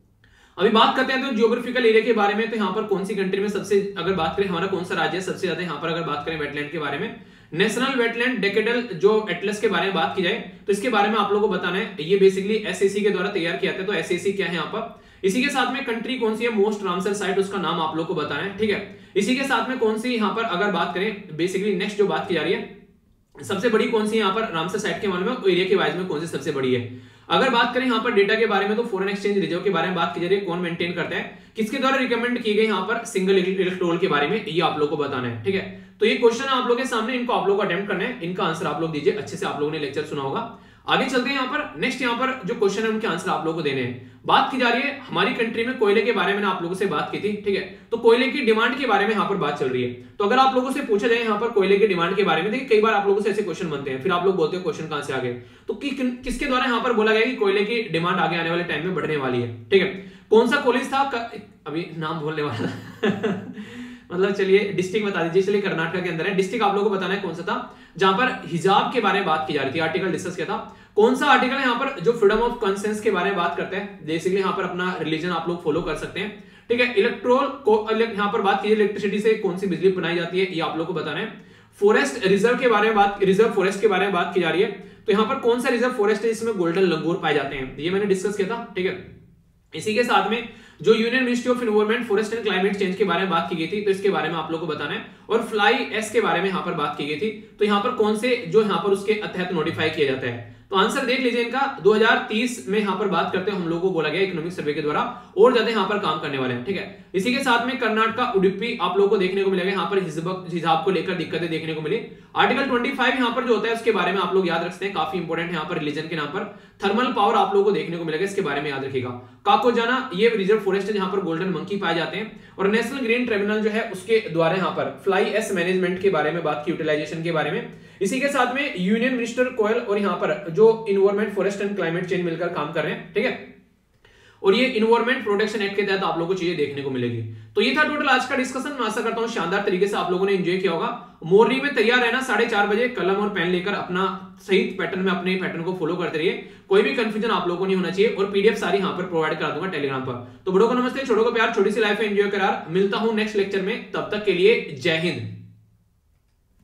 अभी बात करते हैं तो जियोग्राफिकल एरिया के बारे में, तो यहाँ पर कौन सी कंट्री में सबसे अगर बात करें हमारा कौन सा राज्य है सबसे ज्यादा, यहाँ पर अगर बात करें वेटलैंड के बारे में, नेशनल वेटलैंड डेकेडल जो एटलस के बारे में बात की जाए तो इसके बारे में आप लोगों को बताना है। ये बेसिकली एसएसी के द्वारा तैयार किया था, तो एसएसी क्या है यहाँ पर। इसी के साथ में कंट्री कौन सी है मोस्ट रामसर साइट, उसका नाम आप लोग को बताना है, ठीक है। इसी के साथ में कौन सी यहाँ पर अगर बात करें बेसिकली नेक्स्ट जो बात की जा रही है सबसे बड़ी कौन सी यहाँ पर रामसर साइट के मामले में, एरिया के वाइज में कौन सी सबसे बड़ी है। अगर बात करें यहाँ पर डेटा के बारे में, तो फॉरेन एक्सचेंज रिजर्व के बारे में बात की जा रही है, कौन मेंटेन करता है, किसके द्वारा रिकमेंड की गई यहाँ पर सिंगल इलेक्ट्रोल के बारे में, ये आप लोग को बताना है, ठीक है। तो ये क्वेश्चन आप लोगों के सामने, इनको आप लोग को अटेम्प्ट करना है, इनका आंसर आप लोग दीजिए, अच्छे से आप लोगों ने लेक्चर सुना होगा। आगे चलते हैं यहाँ पर नेक्स्ट, यहाँ पर जो क्वेश्चन है उनके आंसर आप लोगों को देने हैं। बात की जा रही है हमारी कंट्री में कोयले के बारे में, आप लोगों से बात की थी, ठीक है। तो कोयले की डिमांड के बारे में यहाँ पर बात चल रही है, तो अगर आप लोगों से पूछा जाए यहाँ पर कोयले की डिमांड के बारे में, देखिए कई बार आप लोगों से ऐसे क्वेश्चन बनते हैं, फिर आप लोग बोलते हो क्वेश्चन कहां से आ गए, तो किसके द्वारा यहाँ पर बोला गया कि कोयले की डिमांड आगे आने वाले टाइम में बढ़ने वाली है, ठीक है। कौन सा कॉलेज था, अभी नाम बोलने वाला मतलब चलिए डिस्ट्रिक्ट बता दीजिए, चलिए कर्नाटक के अंदर है, डिस्ट्रिक्ट आप लोगों को बताना है कौन सा था, जहां पर हिजाब के बारे में बात की जा रही थी, आर्टिकल डिस्कस किया था। कौन सा आर्टिकल है यहाँ पर जो फ्रीडम ऑफ कंसेंस के बारे में बात करता है, बेसिकली यहाँ पर अपना रिलीजन आप लोग फॉलो कर सकते हैं, ठीक है। इलेक्ट्रोल को यहाँ पर बात कीजिए, इलेक्ट्रिसिटी से कौन सी बिजली बनाई जाती है, ये आप लोग को बताना है। फॉरेस्ट रिजर्व के बारे में बात, रिजर्व फॉरेस्ट के बारे में बात की जा रही है, तो यहाँ पर कौन सा रिजर्व फॉरेस्ट है जिसमें गोल्डन लंगूर पाए जाते हैं, ये मैंने डिस्कस किया था, ठीक है। इसी के साथ में जो union ministry of environment forest and climate change के बारे में बात की गई थी, तो इसके बारे में आप लोग को बताना है। और फ्लाई एस के बारे में यहाँ पर बात की गई थी, तो यहाँ पर कौन से जो यहाँ पर उसके तहत नोटिफाई किया जाता है, तो आंसर देख लीजिए इनका। 2030 में यहाँ पर बात करते हैं हम लोगों को बोला गया इकोनॉमिक सर्वे के द्वारा, और ज्यादा यहाँ पर काम करने वाले हैं, ठीक है। इसी के साथ में कर्नाटक उडुपी आप लोगों को देखने को मिलेगा, यहाँ पर हिजाब को लेकर दिक्कतें देखने को मिली। आर्टिकल 25 यहाँ पर जो होता है उसके बारे में आप लोग याद रखते हैं, काफी इंपोर्टेंट है यहाँ पर रिलीजन के नाम पर। थर्मल पावर आप लोगों को देखने को मिलेगा, इसके बारे में याद रखिएगा। काकोजाना ये रिजर्व फॉरेस्ट है जहां पर गोल्डन मंकी पाए जाते हैं। और नेशनल ग्रीन ट्रिब्यूनल जो है उसके द्वारा यहाँ पर फ्लाई एस मैनेजमेंट के बारे में बात की, यूटिलाइजेशन के बारे में। इसी के साथ में यूनियन मिनिस्टर कोयल और यहाँ पर जो environment forest and climate change मिलकर काम कर रहे हैं, ठीक है। और ये इन्वायरमेंट प्रोटेक्शन एक्ट के तहत आप लोगों को चीजें देखने को मिलेगी। तो ये था टोटल आज का डिस्कशन। मैं आशा करता हूं शानदार तरीके से आप लोगों ने एंजॉय किया होगा। मॉर्निंग में तैयार रहना 4:30 बजे, कलम और पेन लेकर अपना सही पैटर्न में अपने पैटर्न को फॉलो करते रहिए। कोई भी कंफ्यूजन आप लोगों को नहीं होना चाहिए, और पीडीएफ सारी यहाँ पर प्रोवाइड करा दूंगा टेलीग्राम पर। तो बड़ों को नमस्ते, छोटों को प्यार, छोटी सी लाइफ एंजॉय करार। मिलता हूं नेक्स्ट लेक्चर में, तब तक के लिए जय हिंद।